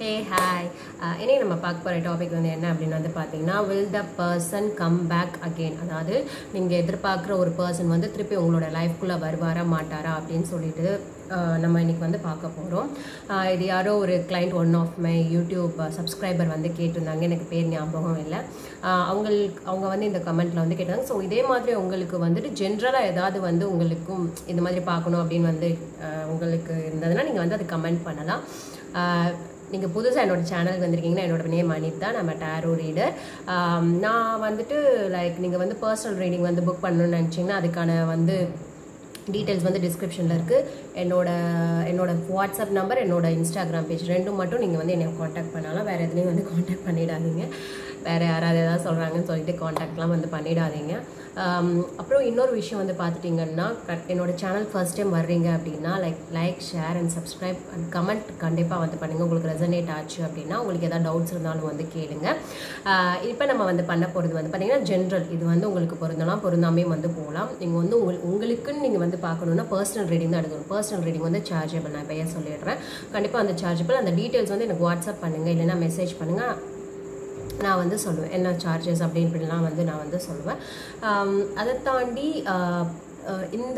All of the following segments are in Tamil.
Hey, hi. இனி நம்ம பார்க்க போகிற டாபிக் வந்து என்ன அப்படின்னு வந்து பார்த்தீங்கன்னா, will the person come back again? அதாவது நீங்கள் எதிர்பார்க்குற ஒரு பர்சன் வந்து திருப்பி உங்களோட லைஃப்குள்ளே வருவாரா மாட்டாரா அப்படின்னு சொல்லிட்டு நம்ம இன்னைக்கு வந்து பார்க்க போகிறோம். இது யாரோ ஒரு client one of my YouTube subscriber வந்து கேட்டிருந்தாங்க, எனக்கு பேர் ஞாபகம் இல்லை. அவங்க வந்து இந்த கமெண்ட்டில் வந்து கேட்டாங்க. ஸோ இதே மாதிரி உங்களுக்கு வந்துட்டு ஜென்ரலாக ஏதாவது வந்து உங்களுக்கும் இந்த மாதிரி பார்க்கணும் அப்படின்னு வந்து உங்களுக்கு இருந்ததுன்னா நீங்கள் வந்து அது கமெண்ட் பண்ணலாம். நீங்கள் புதுசாக என்னோடய சேனலுக்கு வந்திருக்கீங்கன்னா என்னோட நேம் அனிதா, நம்ம டேரோ ரீடர். நான் வந்துட்டு நீங்கள் வந்து பர்சனல் ரீடிங் வந்து புக் பண்ணணும்னு நினச்சிங்கன்னா அதுக்கான வந்து டீட்டெயில்ஸ் வந்து டிஸ்கிரிப்ஷனில் இருக்குது. என்னோட வாட்ஸ்அப் நம்பர், என்னோட இன்ஸ்டாகிராம் பேஜ் ரெண்டும் மட்டும் நீங்கள் வந்து என்னை காண்டாக்ட் பண்ணலாம். வேறு எதுலேயும் வந்து காண்டாக்ட் பண்ணிடாதீங்க. வேறு யாராவது எதாவது சொல்கிறாங்கன்னு சொல்லிட்டு காண்டாக்ட்லாம் வந்து பண்ணிடாதீங்க. அப்புறம் இன்னொரு விஷயம் வந்து பார்த்துட்டிங்கன்னா, என்னோடய சேனல் ஃபர்ஸ்ட் டைம் வர்றீங்க அப்படின்னா like share and subscribe and comment கண்டிப்பாக வந்து பண்ணுங்கள். உங்களுக்கு ரெசனேட் ஆச்சு அப்படின்னா உங்களுக்கு எதாவது டவுட்ஸ் இருந்தாலும் வந்து கேளுங்க. இப்போ நம்ம வந்து பண்ண போகிறது வந்து பார்த்திங்கன்னா ஜென்ரல். இது வந்து உங்களுக்கு பொருந்தலாம், பொருந்தாமே வந்து போகலாம். நீங்கள் வந்து உங்களுக்குன்னு நீங்கள் வந்து பார்க்கணுன்னா பர்சனல் ரீடிங் தான் எடுக்கணும். பர்சனல் ரீடிங் வந்து சார்ஜபிள். நான் இப்போயே சொல்லிடுறேன், கண்டிப்பாக அந்த சார்ஜபிள். அந்த டீட்டெயில்ஸ் வந்து எனக்கு வாட்ஸ்அப் பண்ணுங்கள், இல்லைன்னா மெசேஜ் பண்ணுங்கள். நான் வந்து சொல்லுவேன் என்ன சார்ஜஸ் அப்படின்லாம் வந்து நான் வந்து சொல்லுவேன். அதை தாண்டி இந்த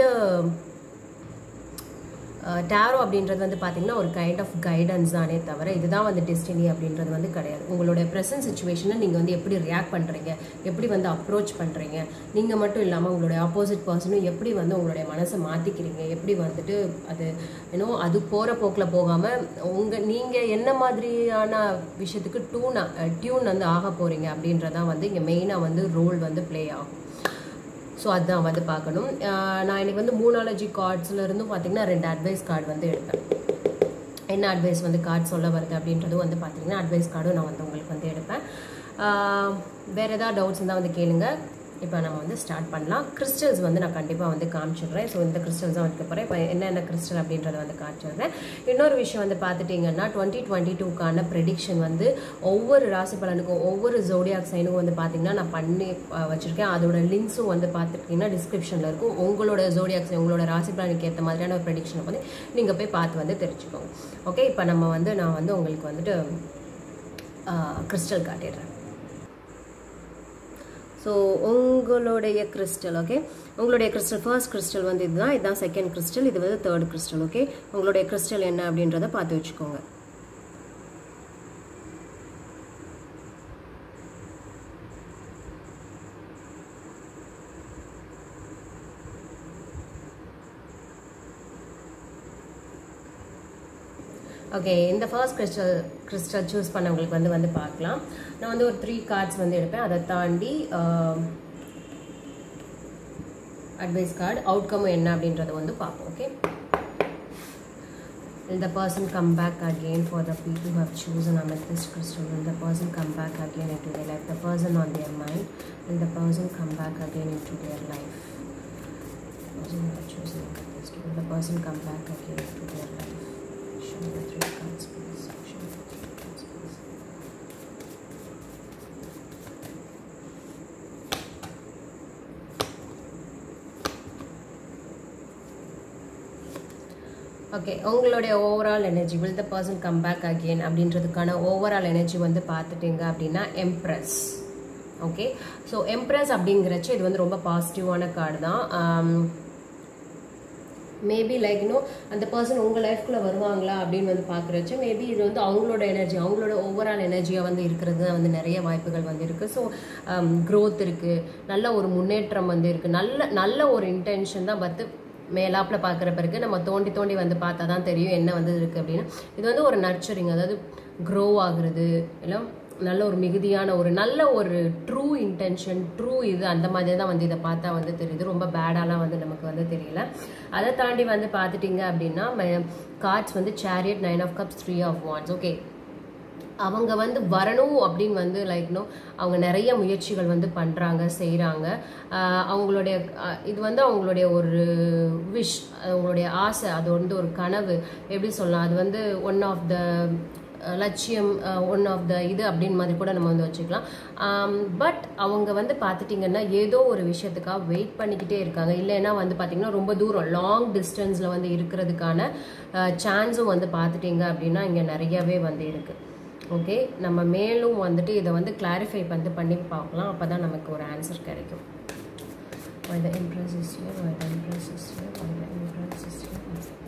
டேரோ அப்படின்றது வந்து பார்த்திங்கன்னா ஒரு கைண்ட் ஆஃப் கைடன்ஸ் தானே தவிர இதுதான் வந்து டெஸ்டினி அப்படின்றது வந்து கிடையாது. உங்களோட ப்ரெசன்ட் சுச்சுவேஷனை நீங்கள் வந்து எப்படி ரியாக்ட் பண்ணுறீங்க, எப்படி வந்து அப்ரோச் பண்ணுறீங்க, நீங்கள் மட்டும் இல்லாமல் உங்களுடைய ஆப்போசிட் பர்சனும் எப்படி வந்து உங்களுடைய மனசை மாற்றிக்கிறீங்க, எப்படி வந்துட்டு அது அது போகிற போக்கில் போகாமல் நீங்கள் என்ன மாதிரியான விஷயத்துக்கு டியூன் வந்து ஆக போகிறீங்க அப்படின்றதான் வந்து இங்கே மெயினாக வந்து ரோல் வந்து ப்ளே ஆகும். ஸோ அதுதான் வந்து பார்க்கணும். நான் இன்றைக்கி வந்து மூனாலஜி கார்ட்ஸ்லேருந்தும் பார்த்திங்கன்னா 2 அட்வைஸ் கார்டு வந்து எடுப்பேன். என்ன அட்வைஸ் வந்து கார்டு சொல்ல வருது அப்படின்றதும் வந்து பார்த்திங்கன்னா அட்வைஸ் கார்டும் நான் வந்து உங்களுக்கு வந்து எடுப்பேன். வேறு ஏதாவது டவுட்ஸ் இருந்தால் வந்து கேளுங்க. இப்போ நம்ம வந்து ஸ்டார்ட் பண்ணலாம். கிறிஸ்டல்ஸ் வந்து நான் கண்டிப்பாக வந்து காமிச்சிடுறேன். ஸோ இந்த கிறிஸ்டல்ஸ் தான் வைக்க போகிறேன். இப்போ என்னென்ன கிறிஸ்டல் அப்படின்றத வந்து காமிச்சிடுறேன். இன்னொரு விஷயம் வந்து பார்த்துட்டிங்கன்னா 2022க்கான ப்ரெடிக்ஷன் வந்து ஒவ்வொரு ராசி பலனுக்கும் ஒவ்வொரு ஜோடியாக் சைனுக்கும் வந்து பார்த்திங்கன்னா நான் பண்ணி வச்சுருக்கேன். அதோட லிங்க்ஸும் வந்து பார்த்துட்டிங்கன்னா டிஸ்கிரிப்ஷனில் இருக்கும். உங்களோட ஜோடியாக் சைன், உங்களோட ராசி பலனுக்கு ஏற்ற மாதிரியான ஒரு ப்ரெடிக்ஷனை வந்து நீங்கள் போய் பார்த்து வந்து தெரிஞ்சுக்கோங்க. ஓகே, இப்போ நம்ம வந்து நான் வந்து உங்களுக்கு வந்துட்டு கிறிஸ்டல் காட்டிடுறேன். ஸோ உங்களுடைய கிறிஸ்டல், ஓகே, உங்களுடைய கிறிஸ்டல் ஃபர்ஸ்ட் கிறிஸ்டல் வந்து இதுதான் செகண்ட் கிறிஸ்டல், இது வந்து தேர்ட் கிறிஸ்டல். ஓகே, உங்களுடைய கிறிஸ்டல் என்ன அப்படின்றத பார்த்து வச்சுக்கோங்க. ஓகே, இந்த ஃபர்ஸ்ட் கிறிஸ்டல் சூஸ் பண்ணவங்களுக்கு வந்து பார்க்கலாம். நான் வந்து ஒரு 3 கார்ட்ஸ் வந்து எடுப்பேன். அதை தாண்டி அட்வைஸ் கார்டு அவுட்கம் என்ன அப்படின்றத வந்து பார்ப்போம். Okay, will the person come back again for the people who have chosen amethyst crystal? Will the person come back again into their life? The person on their mind. Will the person come back again into their life? The person who have chosen amethyst. Will the person come back again into their life? Show me the 3 cards, please. Show me the 3 cards, please. Okay, உங்களுடைய overall energy will the person come back again அப்படின்றதுக்கான ஓவரால் எனர்ஜி வந்து பார்த்துட்டிங்க அப்படின்னா எம்ப்ரஸ். ஓகே, ஸோ எம்ப்ரஸ் அப்படிங்கிறச்சு இது வந்து ரொம்ப பாசிட்டிவான கார்டு தான். மேபி அந்த பர்சன் உங்கள் லைஃப்குள்ளே வருவாங்களா அப்படின்னு வந்து பார்க்குறச்சு மேபி இது வந்து அவங்களோட எனர்ஜி, அவங்களோட ஓவரால் எனர்ஜியாக வந்து இருக்கிறது தான் வந்து நிறைய வாய்ப்புகள் வந்து இருக்குது. ஸோ க்ரோத் இருக்குது, நல்ல ஒரு முன்னேற்றம் வந்து இருக்குது, நல்ல ஒரு இன்டென்ஷன் தான். மேலாப்பில் பார்க்குற பிறகு நம்ம தோண்டி வந்து பார்த்தா தான் தெரியும் என்ன வந்து இருக்குது அப்படின்னு. இது வந்து ஒரு நர்ச்சரிங், அதாவது க்ரோ ஆகுறது, இல்லை நல்ல ஒரு மிகுதியான ஒரு நல்ல ஒரு ட்ரூ இன்டென்ஷன், ட்ரூ இது அந்த மாதிரி தான் வந்து இதை பார்த்தா வந்து தெரியுது. ரொம்ப பேடாலாம் வந்து நமக்கு வந்து தெரியல. அதை தாண்டி வந்து பார்த்துட்டிங்க அப்படின்னா கார்ட்ஸ் வந்து Chariot, 9 of cups, 3 of wands. Okay, அவங்க வந்து வரணும் அப்படின்னு வந்து அவங்க நிறைய முயற்சிகள் வந்து பண்ணுறாங்க, செய்கிறாங்க. அவங்களுடைய இது வந்து அவங்களுடைய ஒரு விஷ், அவங்களுடைய ஆசை, அது வந்து ஒரு கனவு எப்படி சொல்லலாம், அது வந்து ஒன் ஆஃப் த லட்சியம், ஒன் ஆஃப் த இது அப்படின்னு மாதிரி கூட நம்ம வந்து வச்சுக்கலாம். பட் அவங்க வந்து பார்த்துட்டிங்கன்னா ஏதோ ஒரு விஷயத்துக்காக வெயிட் பண்ணிக்கிட்டே இருக்காங்க. இல்லைன்னா வந்து பார்த்திங்கன்னா ரொம்ப தூரம் லாங் டிஸ்டன்ஸில் வந்து இருக்கிறதுக்கான சான்ஸும் வந்து பார்த்துட்டிங்க அப்படின்னா இங்கே நிறையவே வந்து இருக்குது. ஓகே, நம்ம மேலும் வந்துட்டு இதை வந்து கிளாரிஃபை பண்ணி பார்க்கலாம். அப்போ தான் நமக்கு ஒரு ஆன்சர் கிடைக்கும். Why the Empress is here, why the Empress is here, why the Empress is here.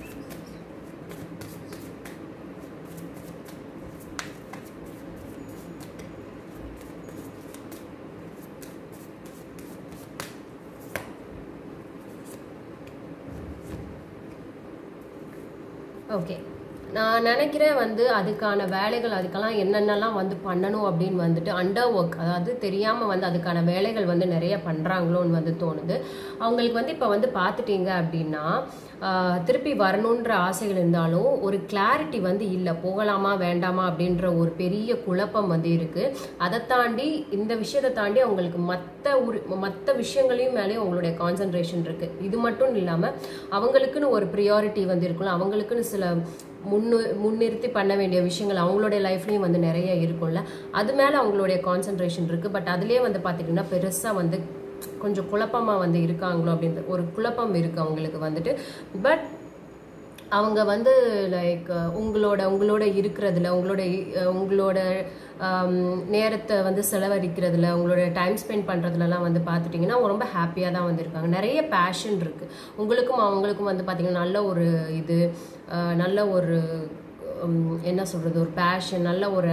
Okay, நான் நினைக்கிறேன் வந்து அதுக்கான வேலைகள் அதுக்கெல்லாம் என்னென்னலாம் வந்து பண்ணணும் அப்படின்னு வந்துட்டு அண்டர் ஒர்க், அதாவது தெரியாமல் வந்து அதுக்கான வேலைகள் வந்து நிறைய பண்ணுறாங்களோன்னு வந்து தோணுது. அவங்களுக்கு வந்து இப்போ வந்து பார்த்துட்டீங்க அப்படின்னா திருப்பி வரணுன்ற ஆசைகள் இருந்தாலும் ஒரு கிளாரிட்டி வந்து இல்லை, போகலாமா வேண்டாமா அப்படின்ற ஒரு பெரிய குழப்பம் வந்து இருக்குது. அதை தாண்டி இந்த விஷயத்தை தாண்டி அவங்களுக்கு மற்ற விஷயங்களையும் மேலேயும் அவங்களுடைய கான்சன்ட்ரேஷன் இருக்குது. இது மட்டும் இல்லாமல் அவங்களுக்குன்னு ஒரு ப்ரியாரிட்டி வந்து இருக்கும்ல, அவங்களுக்குன்னு சில முன்னிறுத்தி பண்ண வேண்டிய விஷயங்கள் அவங்களுடைய லைஃப்லையும் வந்து நிறைய இருக்கும்ல, அது மேலே அவங்களுடைய கான்சன்ட்ரேஷன் இருக்குது. பட் அதுலேயே வந்து பார்த்திங்கன்னா பெருசாக வந்து கொஞ்சம் குழப்பமாக வந்து இருக்காங்களோ அப்படின்ற ஒரு குழப்பம் இருக்குது அவங்களுக்கு வந்துட்டு. பட் அவங்க வந்து லைக் உங்களோட இருக்கிறதுல உங்களோட நேரத்தை வந்து செலவழிக்கிறதுல உங்களோட டைம் ஸ்பெண்ட் பண்ணுறதுலலாம் வந்து பார்த்துட்டிங்கன்னா அவங்க ரொம்ப ஹாப்பியாக தான் வந்து இருக்காங்க. நிறைய பேஷன் இருக்குது உங்களுக்கும் அவங்களுக்கும் வந்து பார்த்திங்கன்னா நல்ல ஒரு என்ன சொல்கிறது, ஒரு பேஷன், நல்ல ஒரு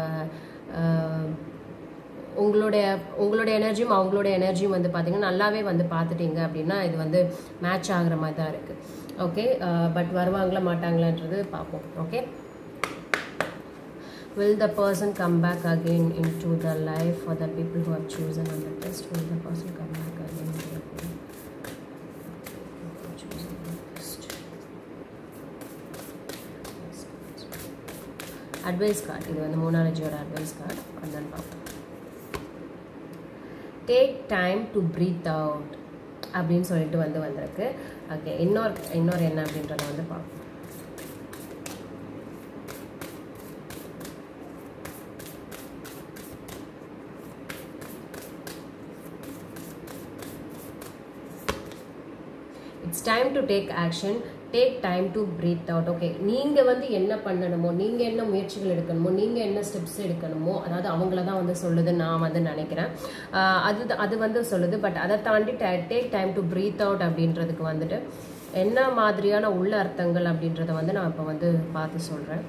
உங்களோட எனர்ஜியும் அவங்களோட எனர்ஜியும் வந்து பார்த்திங்கன்னா நல்லாவே வந்து பார்த்துட்டிங்க அப்படின்னா இது வந்து மேட்ச் ஆகிற மாதிரி தான் இருக்குது. ஓகே, பட் வருவாங்களா மாட்டாங்களான்றது பார்ப்போம். Okay, will the person come back again into the life for the people who have chosen on the test? Will the person come back again into the life? Advice card, இது வந்து மோனாலஜியோட அட்வைஸ் கார்டு. அதான் பார்ப்போம். Take time to breathe out அப்படின்னு சொல்லிட்டு வந்து வந்திருக்கு. ஓகே, இன்னொரு என்ன அப்படின்றத வந்து பார்ப்போம். It's time to take action, take time to breathe out. Okay, நீங்கள் வந்து என்ன பண்ணணுமோ, நீங்கள் என்ன முயற்சிகள் எடுக்கணுமோ, நீங்கள் என்ன ஸ்டெப்ஸ் எடுக்கணுமோ, அதாவது அவங்கள தான் வந்து சொல்லுது நான் வந்து நினைக்கிறேன். அது வந்து சொல்லுது. பட் அதை தாண்டி take time to breathe out அப்படின்றதுக்கு வந்துட்டு என்ன மாதிரியான உள்ள அர்த்தங்கள் அப்படின்றத வந்து நான் இப்போ வந்து பார்த்து சொல்கிறேன்.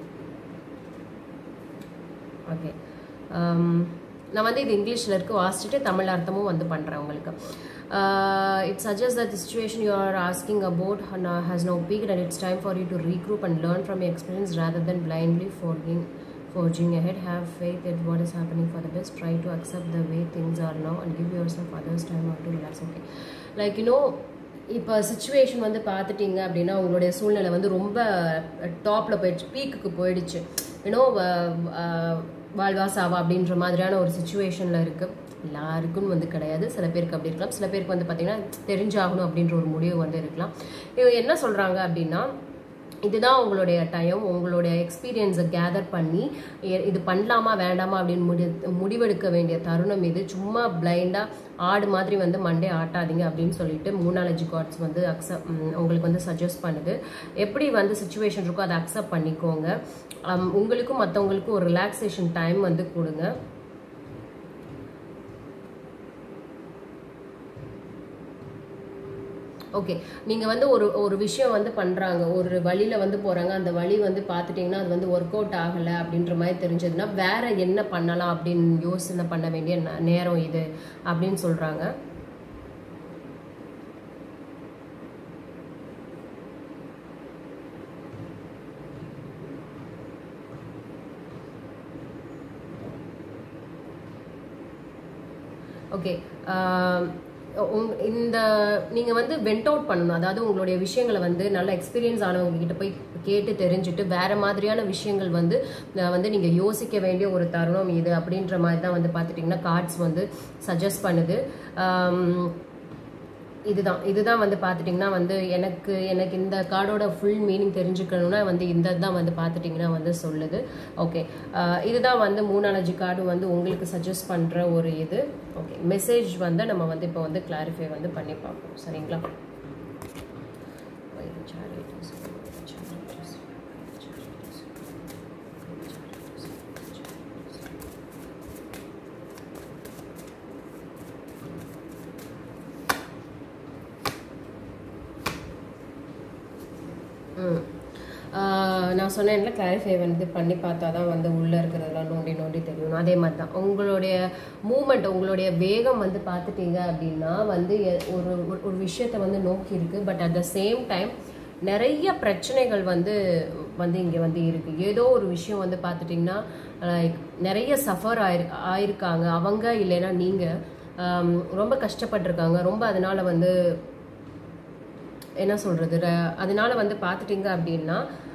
ஓகே, நான் வந்து இது இங்கிலீஷில் இருக்குது, வாசிச்சுட்டு தமிழ் அர்த்தமும் வந்து பண்ணுறேன் உங்களுக்கு. It suggests that the situation you are asking about has now peaked and it's time for you to regroup and learn from your experience rather than blindly forging ahead. Have faith in what is happening for the best. Try to accept the way things are now and give yourself others time to relax. Okay, like இப்போ சுச்சுவேஷன் வந்து பார்த்துட்டிங்க அப்படின்னா உங்களுடைய சூழ்நிலை வந்து ரொம்ப டாப்பில் போயிடுச்சு, பீக்குக்கு போயிடுச்சு. வாழ்வா சாவா அப்படின்ற மாதிரியான ஒரு சுச்சுவேஷனில் இருக்குது. எல்லாருக்கும் வந்து கிடையாது, சில பேருக்கு அப்படி இருக்கலாம், சில பேருக்கு வந்து பார்த்திங்கன்னா தெரிஞ்சாகணும் அப்படின்ற ஒரு முடிவு வந்து இருக்கலாம். இவங்க என்ன சொல்கிறாங்க அப்படின்னா இதுதான் உங்களுடைய டைம், உங்களுடைய எக்ஸ்பீரியன்ஸை கேதர் பண்ணி இது பண்ணலாமா வேண்டாமா அப்படின்னு முடிவெடுக்க வேண்டிய தருணம் இது. சும்மா பிளைண்டாக ஆடு மாதிரி வந்து மண்டே ஆட்டாதீங்க அப்படின்னு சொல்லிட்டு மோனாலஜி கார்ட்ஸ் வந்து உங்களுக்கு வந்து சஜஸ்ட் பண்ணுது. எப்படி வந்து சுச்சுவேஷன் இருக்கோ அதை அக்செப்ட் பண்ணிக்கோங்க. உங்களுக்கும் மற்றவங்களுக்கும் ஒரு ரிலாக்ஸேஷன் டைம் வந்து கொடுங்க. ஓகே, நீங்கள் வந்து ஒரு விஷயம் வந்து பண்ணுறாங்க, ஒரு வழியில் வந்து போகிறாங்க, அந்த வழி வந்து பார்த்துட்டிங்கன்னா அது வந்து ஒர்க் அவுட் ஆகலை அப்படின்ற மாதிரி தெரிஞ்சதுன்னா வேறு என்ன பண்ணலாம் அப்படின்னு யோசனை பண்ண வேண்டிய நேரம் இது அப்படின்னு சொல்கிறாங்க. ஓகே, இந்த நீங்கள் வந்து வெண்ட் அவுட் பண்ணணும். அதாவது உங்களுடைய விஷயங்களை வந்து நல்ல எக்ஸ்பீரியன்ஸ் ஆனவங்க கிட்ட போய் கேட்டு தெரிஞ்சுட்டு வேறு மாதிரியான விஷயங்கள் வந்து நீங்கள் யோசிக்க வேண்டிய ஒரு தருணம் இது அப்படின்ற மாதிரி தான் வந்து பார்த்துட்டிங்கன்னா கார்ட்ஸ் வந்து சஜஸ்ட் பண்ணுது. இதுதான் வந்து பார்த்துட்டிங்கன்னா வந்து எனக்கு இந்த கார்டோட ஃபுல் மீனிங் தெரிஞ்சுக்கணுன்னா வந்து இந்த தான் வந்து பார்த்துட்டிங்கன்னா வந்து சொல்லுது. ஓகே, இதுதான் வந்து மோனாலஜி கார்டு வந்து உங்களுக்கு சஜஸ்ட் பண்ணுற ஒரு இது. ஓகே, மெசேஜ் வந்து நம்ம வந்து இப்போ வந்து கிளாரிஃபை வந்து பண்ணி பார்ப்போம். சரிங்களா? நான் சொன்னேன்ல கிளாரிஃபை வந்து பண்ணி பார்த்தா தான் வந்து உள்ளே இருக்கிறதெல்லாம் நோண்டி நோண்டி தெரியணும். அதே மாதிரி தான் உங்களுடைய மூமெண்ட், உங்களுடைய வேகம் வந்து பார்த்துட்டீங்க அப்படின்னா வந்து ஒரு ஒரு விஷயத்தை வந்து நோக்கி இருக்குது. But at the same time நிறைய பிரச்சனைகள் வந்து இங்கே வந்து இருக்குது. ஏதோ ஒரு விஷயம் வந்து பார்த்துட்டிங்கன்னா லைக் நிறைய சஃபர் ஆயிருக்காங்க அவங்க, இல்லைன்னா நீங்கள் ரொம்ப கஷ்டப்பட்டிருக்காங்க ரொம்ப. அதனால வந்து என்ன சொல்கிறது, அதனால வந்து பார்த்துட்டிங்க அப்படின்னா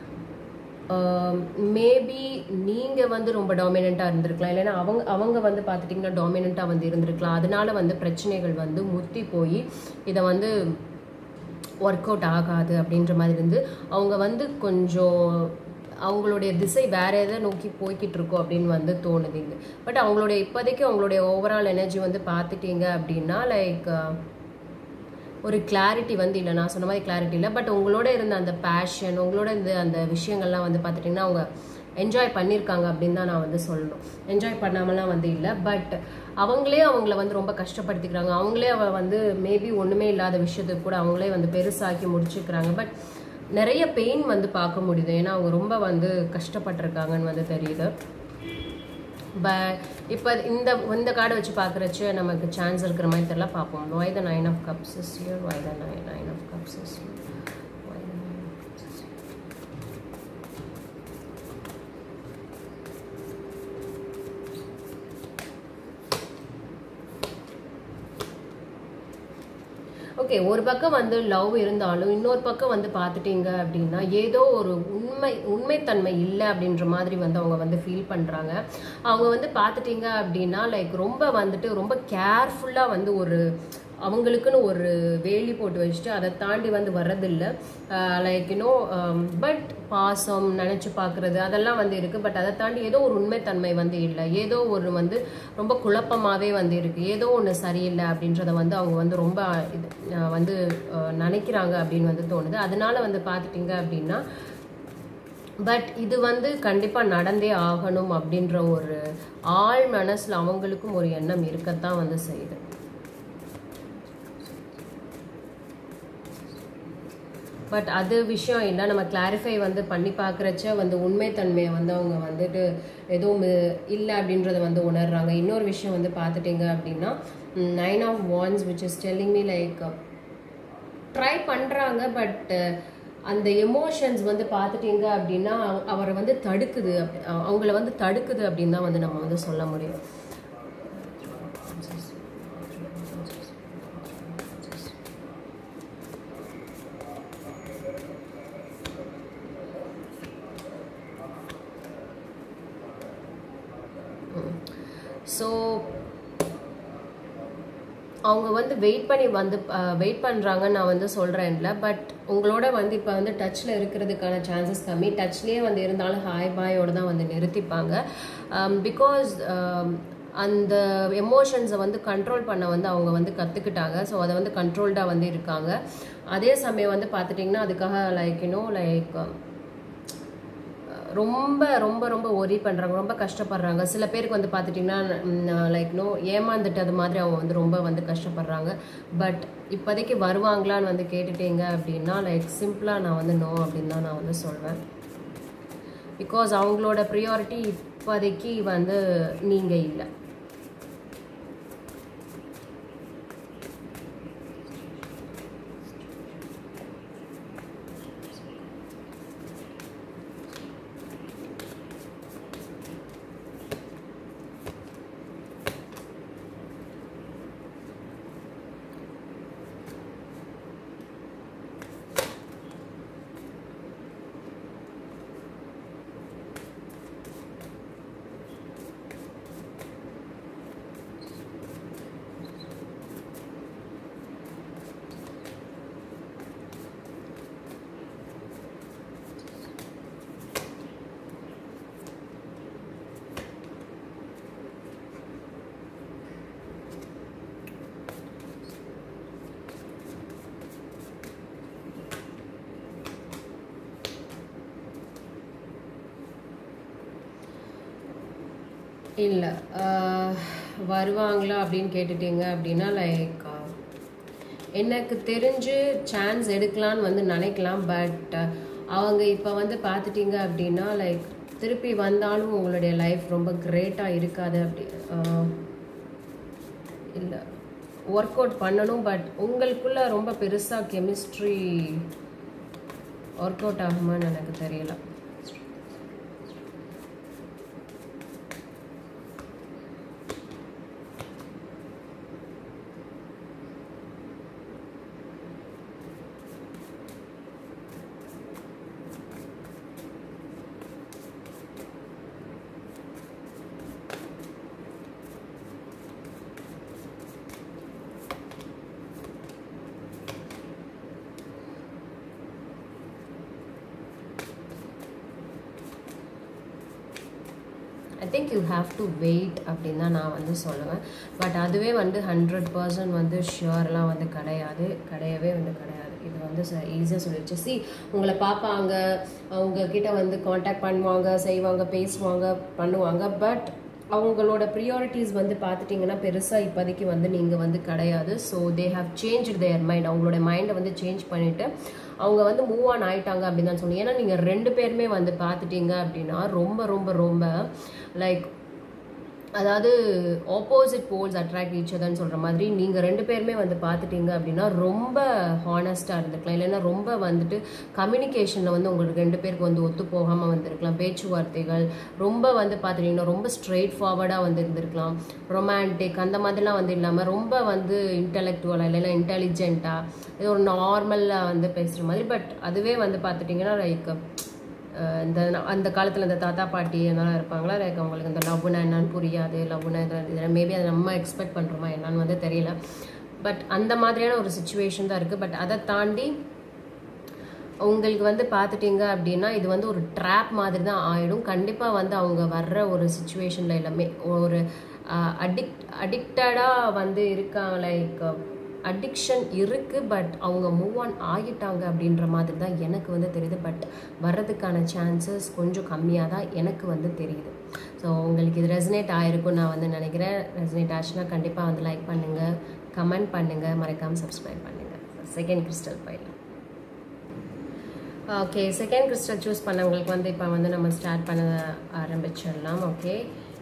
மேபி நீங்கள் வந்து ரொம்ப டாமினண்ட்டாக இருந்திருக்கலாம், இல்லைன்னா அவங்க வந்து பார்த்துட்டிங்கன்னா டாமினண்ட்டாக வந்து இருந்திருக்கலாம். அதனால வந்து பிரச்சனைகள் வந்து முத்தி போய் இதை வந்து ஒர்க் அவுட் ஆகாது அப்படின்ற மாதிரி இருந்து அவங்க வந்து கொஞ்சம் அவங்களுடைய திசை வேற எதை நோக்கி போய்கிட்டு இருக்கோம் அப்படின்னு வந்து தோணுதுங்க. பட் அவங்களுடைய இப்போதைக்கு அவங்களுடைய ஓவரால் எனர்ஜி வந்து பார்த்துட்டீங்க அப்படின்னா லைக் ஒரு கிளாரிட்டி வந்து இல்லை. நான் சொன்ன மாதிரி கிளாரிட்டி இல்லை. பட் உங்களோட இருந்த அந்த பேஷன், உங்களோட இருந்த அந்த விஷயங்கள்லாம் வந்து பார்த்துட்டிங்கன்னா அவங்க என்ஜாய் பண்ணியிருக்காங்க அப்படின்னு தான் நான் வந்து சொல்லணும். என்ஜாய் பண்ணாமலாம் வந்து இல்லை. பட் அவங்கள வந்து ரொம்ப கஷ்டப்படுத்திக்கிறாங்க. அவங்களே வந்து மேபி ஒன்றுமே இல்லாத விஷயத்துக்கு கூட அவங்களே வந்து பெருசாக்கி முடிச்சுக்கிறாங்க. பட் நிறைய பெயின் வந்து பார்க்க முடியுது. ஏன்னா அவங்க ரொம்ப வந்து கஷ்டப்பட்டிருக்காங்கன்னு வந்து தெரியுது. பட் இப்போ இந்த கார்டை வச்சு பார்க்குறச்சு நமக்கு சான்ஸ் இருக்கிற மாதிரி தெரியல. பார்ப்போம். Why the 9 of Cups is here? Why the 9 of Cups is here? Why the 9 of Cups is here? Okay, ஒரு பக்கம் வந்து லவ் இருந்தாலும் இன்னொரு பக்கம் வந்து பார்த்துட்டீங்க அப்படின்னா ஏதோ ஒரு உண்மைத்தன்மை இல்லை அப்படின்ற மாதிரி வந்து அவங்க வந்து ஃபீல் பண்ணுறாங்க. அவங்க வந்து பார்த்துட்டீங்க அப்படின்னா லைக் ரொம்ப கேர்ஃபுல்லாக வந்து அவங்களுக்குன்னு ஒரு வேலி போட்டு வச்சுட்டு அதை தாண்டி வந்து வர்றதில்லை. லைக் பட் பாசம் நினச்சி பார்க்குறது அதெல்லாம் வந்து இருக்குது. பட் அதை தாண்டி ஏதோ ஒரு உண்மைத்தன்மை வந்து இல்லை. ஏதோ ஒரு வந்து ரொம்ப குழப்பமாகவே வந்து இருக்குது. ஏதோ ஒன்று சரியில்லை அப்படின்றத வந்து அவங்க வந்து ரொம்ப வந்து நினைக்கிறாங்க அப்படின்னு வந்து தோணுது. அதனால வந்து பார்த்துட்டிங்க அப்படின்னா பட் இது வந்து கண்டிப்பாக நடந்தே ஆகணும் அப்படின்ற ஒரு ஆழ் மனசில் அவங்களுக்கும் ஒரு எண்ணம் இருக்கத்தான் வந்து செய்யுது. பட் அது விஷயம் இல்லை. நம்ம கிளாரிஃபை வந்து பண்ணி பார்க்குறச்ச வந்து உண்மைத்தன்மையை வந்து அவங்க வந்துட்டு எதுவும் இல்லை அப்படின்றத வந்து உணர்றாங்க. இன்னொரு விஷயம் வந்து பார்த்துட்டிங்க அப்படின்னா 9 of Wands which is telling me like try பண்ணுறாங்க. பட் அந்த எமோஷன்ஸ் வந்து பார்த்துட்டிங்க அப்படின்னா அவரை வந்து தடுக்குது, அவங்கள வந்து தடுக்குது அப்படின்னு தான் வந்து நம்ம வந்து சொல்ல முடியும். ஸோ அவங்க வந்து வெயிட் பண்ணுறாங்கன்னு நான் வந்து சொல்கிறேன்ல. பட் உங்களோட வந்து இப்போ வந்து டச்சில் இருக்கிறதுக்கான சான்சஸ் கம்மி. டச்லேயே வந்து இருந்தாலும் ஹாய் பாயோட தான் வந்து நிறுத்திப்பாங்க. பிகாஸ் அந்த எமோஷன்ஸை வந்து கண்ட்ரோல் பண்ண வந்து அவங்க வந்து கற்றுக்கிட்டாங்க. ஸோ அதை வந்து கண்ட்ரோல்டாக வந்து இருக்காங்க. அதே சமயம் வந்து பார்த்துட்டிங்கன்னா அதுக்காக லைக் ரொம்ப ரொம்ப ரொம்ப ஒரி பண்ணுறாங்க, ரொம்ப கஷ்டப்படுறாங்க. சில பேருக்கு வந்து பார்த்துட்டிங்கன்னா லைக் ஏமாந்துட்டு அது மாதிரி அவங்க வந்து ரொம்ப வந்து கஷ்டப்படுறாங்க. பட் இப்போதைக்கு வருவாங்களான்னு வந்து கேட்டுட்டீங்க அப்படின்னா லைக் சிம்பிளாக நான் வந்து நோ அப்படின்னு தான் நான் வந்து சொல்வேன். பிகாஸ் அவங்களோட ப்ரியாரிட்டி இப்போதைக்கு வந்து நீங்கள் இல்லை. இல்லை வருவாங்களா அப்படின்னு கேட்டுட்டீங்க அப்படின்னா லைக் எனக்கு தெரிஞ்சு சான்ஸ் எடுக்கலான்னு வந்து நினைக்கலாம். பட் அவங்க இப்போ வந்து பார்த்துட்டிங்க அப்படின்னா லைக் திருப்பி வந்தாலும் உங்களுடைய லைஃப் ரொம்ப கிரேட்டாக இருக்காது அப்படி இல்லை ஒர்க் அவுட் பண்ணணும் பட் உங்களுக்குள்ள ரொம்ப பெருசாக கெமிஸ்ட்ரி ஒர்க் அவுட் ஆகுமான்னு எனக்கு தெரியல I think you have to wait அப்படின்னு தான் நான் வந்து சொல்லுவேன் பட் அதுவே வந்து 100% வந்து ஷியோர்லாம் வந்து கிடையவே வந்து கிடையாது இது வந்து ஈஸியாக சொல்லிடுச்சு சி உங்களை பார்ப்பாங்க அவங்க கிட்ட வந்து காண்டாக்ட் பண்ணுவாங்க செய்வாங்க பேசுவாங்க பண்ணுவாங்க பட் அவங்களோட ப்ரியாரிட்டிஸ் வந்து பார்த்துட்டிங்கன்னா பெருசாக இப்போதைக்கு வந்து நீங்கள் வந்து கிடையாது so they have change their mind அவங்களோட மைண்டை வந்து சேஞ்ச் பண்ணிவிட்டு அவங்க வந்து மூவ் ஆன் ஆகிட்டாங்க அப்படின்னு தான் சொன்னீங்க ஏன்னா நீங்கள் 2 பேருமே வந்து பார்த்துட்டிங்க அப்படின்னா ரொம்ப ரொம்ப ரொம்ப லைக் அதாவது ஆப்போசிட் போல்ஸ் அட்ராக்ட் ஈச் அதர்னு சொல்கிற மாதிரி நீங்கள் 2 பேருமே வந்து பார்த்துட்டிங்க அப்படின்னா ரொம்ப ஹானஸ்ட்டாக இருந்திருக்கலாம் இல்லைன்னா ரொம்ப வந்துட்டு கம்யூனிகேஷனில் வந்து உங்களுக்கு 2 பேருக்கு வந்து ஒத்து போகாமல் வந்திருக்கலாம் பேச்சுவார்த்தைகள் ரொம்ப வந்து பார்த்துட்டிங்கன்னா ரொம்ப ஸ்ட்ரெயிட் ஃபார்வர்டாக வந்து இருந்திருக்கலாம் ரொமான்டிக் அந்த மாதிரிலாம் வந்து இல்லாமல் ரொம்ப வந்து இன்டெலெக்சுவலாக இல்லைன்னா இன்டெலிஜென்ட்டாக இது ஒரு நார்மலாக வந்து பேசுகிற மாதிரி பட் அதுவே வந்து பார்த்துட்டிங்கன்னா லைக் இந்த அந்த காலத்தில் இந்த தாத்தா பாட்டி என்னெல்லாம் இருப்பாங்களா லைக் அவங்களுக்கு இந்த லவ்னா என்னன்னு புரியாது லவ்னா இது மேபி அதை நம்ம எக்ஸ்பெக்ட் பண்ணுறோமா என்னன்னு வந்து தெரியல பட் அந்த மாதிரியான ஒரு சுச்சுவேஷன் தான் இருக்குது பட் அதை தாண்டி உங்களுக்கு வந்து பார்த்துட்டிங்க அப்படின்னா இது வந்து ஒரு ட்ராப் மாதிரி தான் ஆகிடும் கண்டிப்பாக வந்து அவங்க வர்ற ஒரு சுச்சுவேஷனில் எல்லாமே ஒரு அடிக்டடாக வந்து இருக்காங்க லைக் அடிக்ஷன் இருக்குது பட் அவங்க மூவ் ஆன் ஆகிட்டாங்க அப்படின்ற மாதிரி தான் எனக்கு வந்து தெரியுது பட் வர்றதுக்கான சான்சஸ் கொஞ்சம் கம்மியாக தான் எனக்கு வந்து தெரியுது ஸோ உங்களுக்கு இது ரெசனேட் ஆகிருக்கும்னு நான் வந்து நினைக்கிறேன் ரெசனேட் ஆச்சுன்னா கண்டிப்பாக வந்து லைக் பண்ணுங்கள் கமெண்ட் பண்ணுங்கள் மறக்காமல் சப்ஸ்கிரைப் பண்ணுங்கள் second crystal pile okay second crystal choose பண்ணவங்களுக்கு வந்து இப்போ வந்து நம்ம ஸ்டார்ட் பண்ண ஆரம்பிச்சிடலாம் okay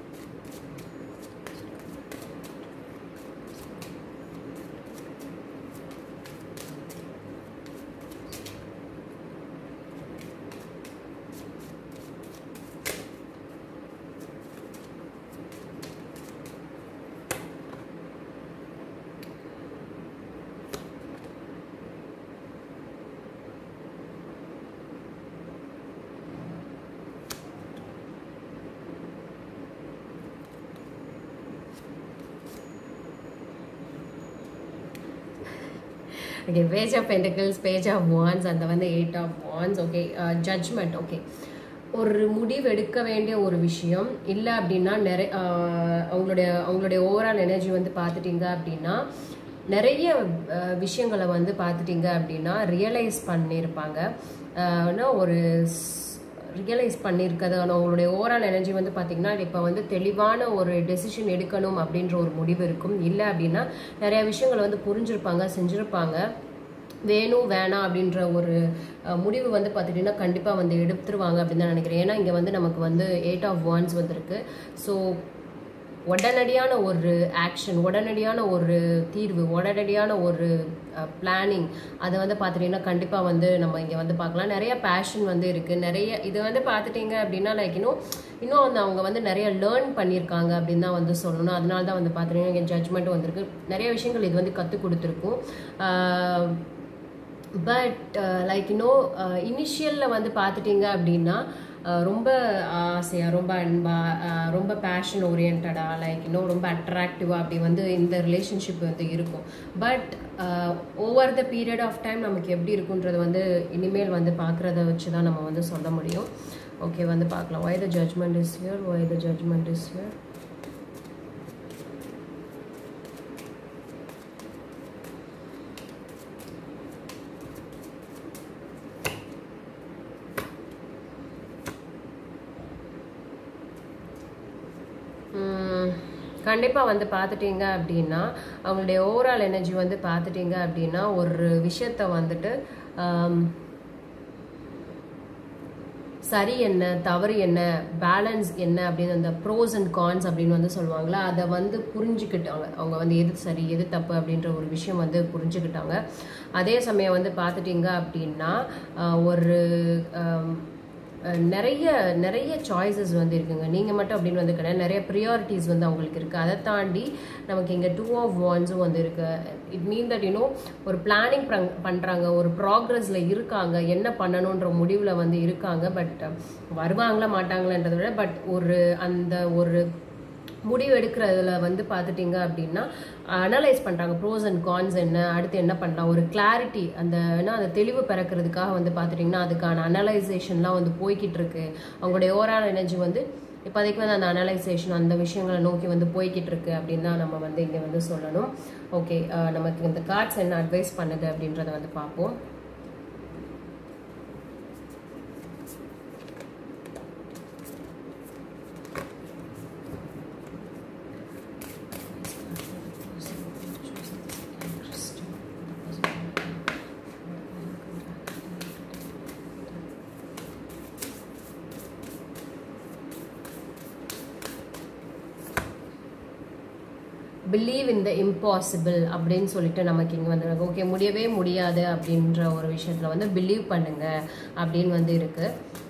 okay page of pentacles page of wands and the 8 of wands okay judgment okay ஒரு முடிவு எடுக்க வேண்டிய ஒரு விஷயம் இல்லை அப்படின்னா அவங்களுடைய ஓவரால் எனர்ஜி வந்து பார்த்துட்டிங்க அப்படின்னா நிறைய விஷயங்களை வந்து பார்த்துட்டிங்க அப்படின்னா ரியலைஸ் பண்ணியிருப்பாங்க ஒரு ரியலைஸ் பண்ணியிருக்கிறது அவங்களுடைய ஓவரால் எனர்ஜி வந்து பார்த்திங்கன்னா இப்போ வந்து தெளிவான ஒரு டெசிஷன் எடுக்கணும் அப்படின்ற ஒரு முடிவு இருக்கும் இல்லை அப்படின்னா நிறைய விஷயங்களை வந்து புரிஞ்சிருப்பாங்க செஞ்சுருப்பாங்க வேணும் வேணாம் அப்படின்ற ஒரு முடிவு வந்து பார்த்துட்டிங்கன்னா கண்டிப்பாக வந்து எடுத்துருவாங்க அப்படின்னு தான் நினைக்கிறேன் ஏன்னா இங்கே வந்து நமக்கு வந்து 8 of wands வந்திருக்கு ஸோ உடனடியான ஒரு ஆக்ஷன் உடனடியான ஒரு தீர்வு உடனடியான ஒரு பிளானிங் அதை வந்து பார்த்துட்டிங்கன்னா கண்டிப்பாக வந்து நம்ம இங்கே வந்து பார்க்கலாம் நிறைய பேஷன் வந்து இருக்குது நிறைய இது வந்து பார்த்துட்டிங்க அப்படின்னா லைக் இன்னும் வந்து அவங்க வந்து நிறைய லேர்ன் பண்ணியிருக்காங்க அப்படின்னு தான் வந்து சொல்லணும் அதனால தான் வந்து பார்த்துட்டிங்கன்னா இங்கே ஜட்ஜ்மெண்ட் வந்திருக்கு நிறைய விஷயங்கள் இது வந்து கற்றுக் கொடுத்துருக்கும் பட் லைக் இனிஷியலில் வந்து பார்த்துட்டிங்க அப்படின்னா ரொம்ப ஆசையாக ரொம்ப அன்பாக ரொம்ப பேஷன் ஓரியன்டாக லைக் ரொம்ப அட்ராக்டிவாக அப்படி வந்து இந்த ரிலேஷன்ஷிப் வந்து இருக்கும் but over the period of time நமக்கு எப்படி இருக்குன்றது வந்து இனிமேல் வந்து பார்க்குறத வச்சு தான் நம்ம வந்து சொல்ல முடியும் ஓகே வந்து பார்க்கலாம் why the judgment is here why the judgment is here கண்டிப்பாக வந்து பார்த்துட்டிங்க அப்படின்னா அவங்களுடைய ஓவரால் எனர்ஜி வந்து பார்த்துட்டிங்க அப்படின்னா ஒரு விஷயத்தை வந்துட்டு சரி என்ன தவறு என்ன பேலன்ஸ் என்ன அப்படின்னு அந்த ப்ரோஸ் அண்ட் கான்ஸ் அப்படின்னு வந்து சொல்லுவாங்களா, அதை வந்து புரிஞ்சுக்கிட்டாங்க. அவங்க வந்து எது சரி எது தப்பு அப்படின்ற ஒரு விஷயம் வந்து புரிஞ்சுக்கிட்டாங்க. அதே சமயம் வந்து பார்த்துட்டிங்க அப்படின்னா ஒரு நிறைய சாய்ஸஸ் வந்து இருக்குங்க. நீங்கள் மட்டும் அப்படின்னு வந்து கிடையாது, நிறைய ப்ரியாரிட்டிஸ் வந்து அவங்களுக்கு இருக்குது. அதை தாண்டி நமக்கு இங்கே 2 of Wands வந்து இருக்குது. இட் மீன் தட் யூனோ ஒரு பிளானிங் பண்ணுறாங்க, ஒரு ப்ராக்ரஸில் இருக்காங்க, என்ன பண்ணணுன்ற முடிவில் வந்து இருக்காங்க. பட் வருவாங்களா மாட்டாங்களான்றதை விட பட் ஒரு முடிவு எடுக்கிறதுல வந்து பார்த்துட்டிங்க அப்படின்னா அனலைஸ் பண்ணுறாங்க, ப்ரோஸ் அண்ட் கான்ஸ் என்ன, அடுத்து என்ன பண்ணலாம், ஒரு கிளாரிட்டி அந்த தெளிவு பிறக்கிறதுக்காக வந்து பார்த்துட்டிங்கன்னா அதுக்கான அனலைசேஷன்லாம் வந்து போய்கிட்டு இருக்கு. அவங்களுடைய ஓவரால் எனர்ஜி வந்து இப்போதைக்கு வந்து அந்த அனலைசேஷன் அந்த விஷயங்களை நோக்கி வந்து போய்கிட்டு இருக்கு அப்படின்னு தான் நம்ம வந்து இங்கே வந்து சொல்லணும். ஓகே, நமக்கு இந்த கார்ட்ஸ் என்ன அட்வைஸ் பண்ணுது அப்படின்றத வந்து பார்ப்போம். பிலீவ் இன் த இம்பாசிபிள் அப்படின்னு சொல்லிட்டு நமக்கு இங்கே வந்து ஓகே முடியவே முடியாது அப்படின்ற ஒரு விஷயத்தில் வந்து பிலீவ் பண்ணுங்க அப்படின்னு வந்து இருக்கு.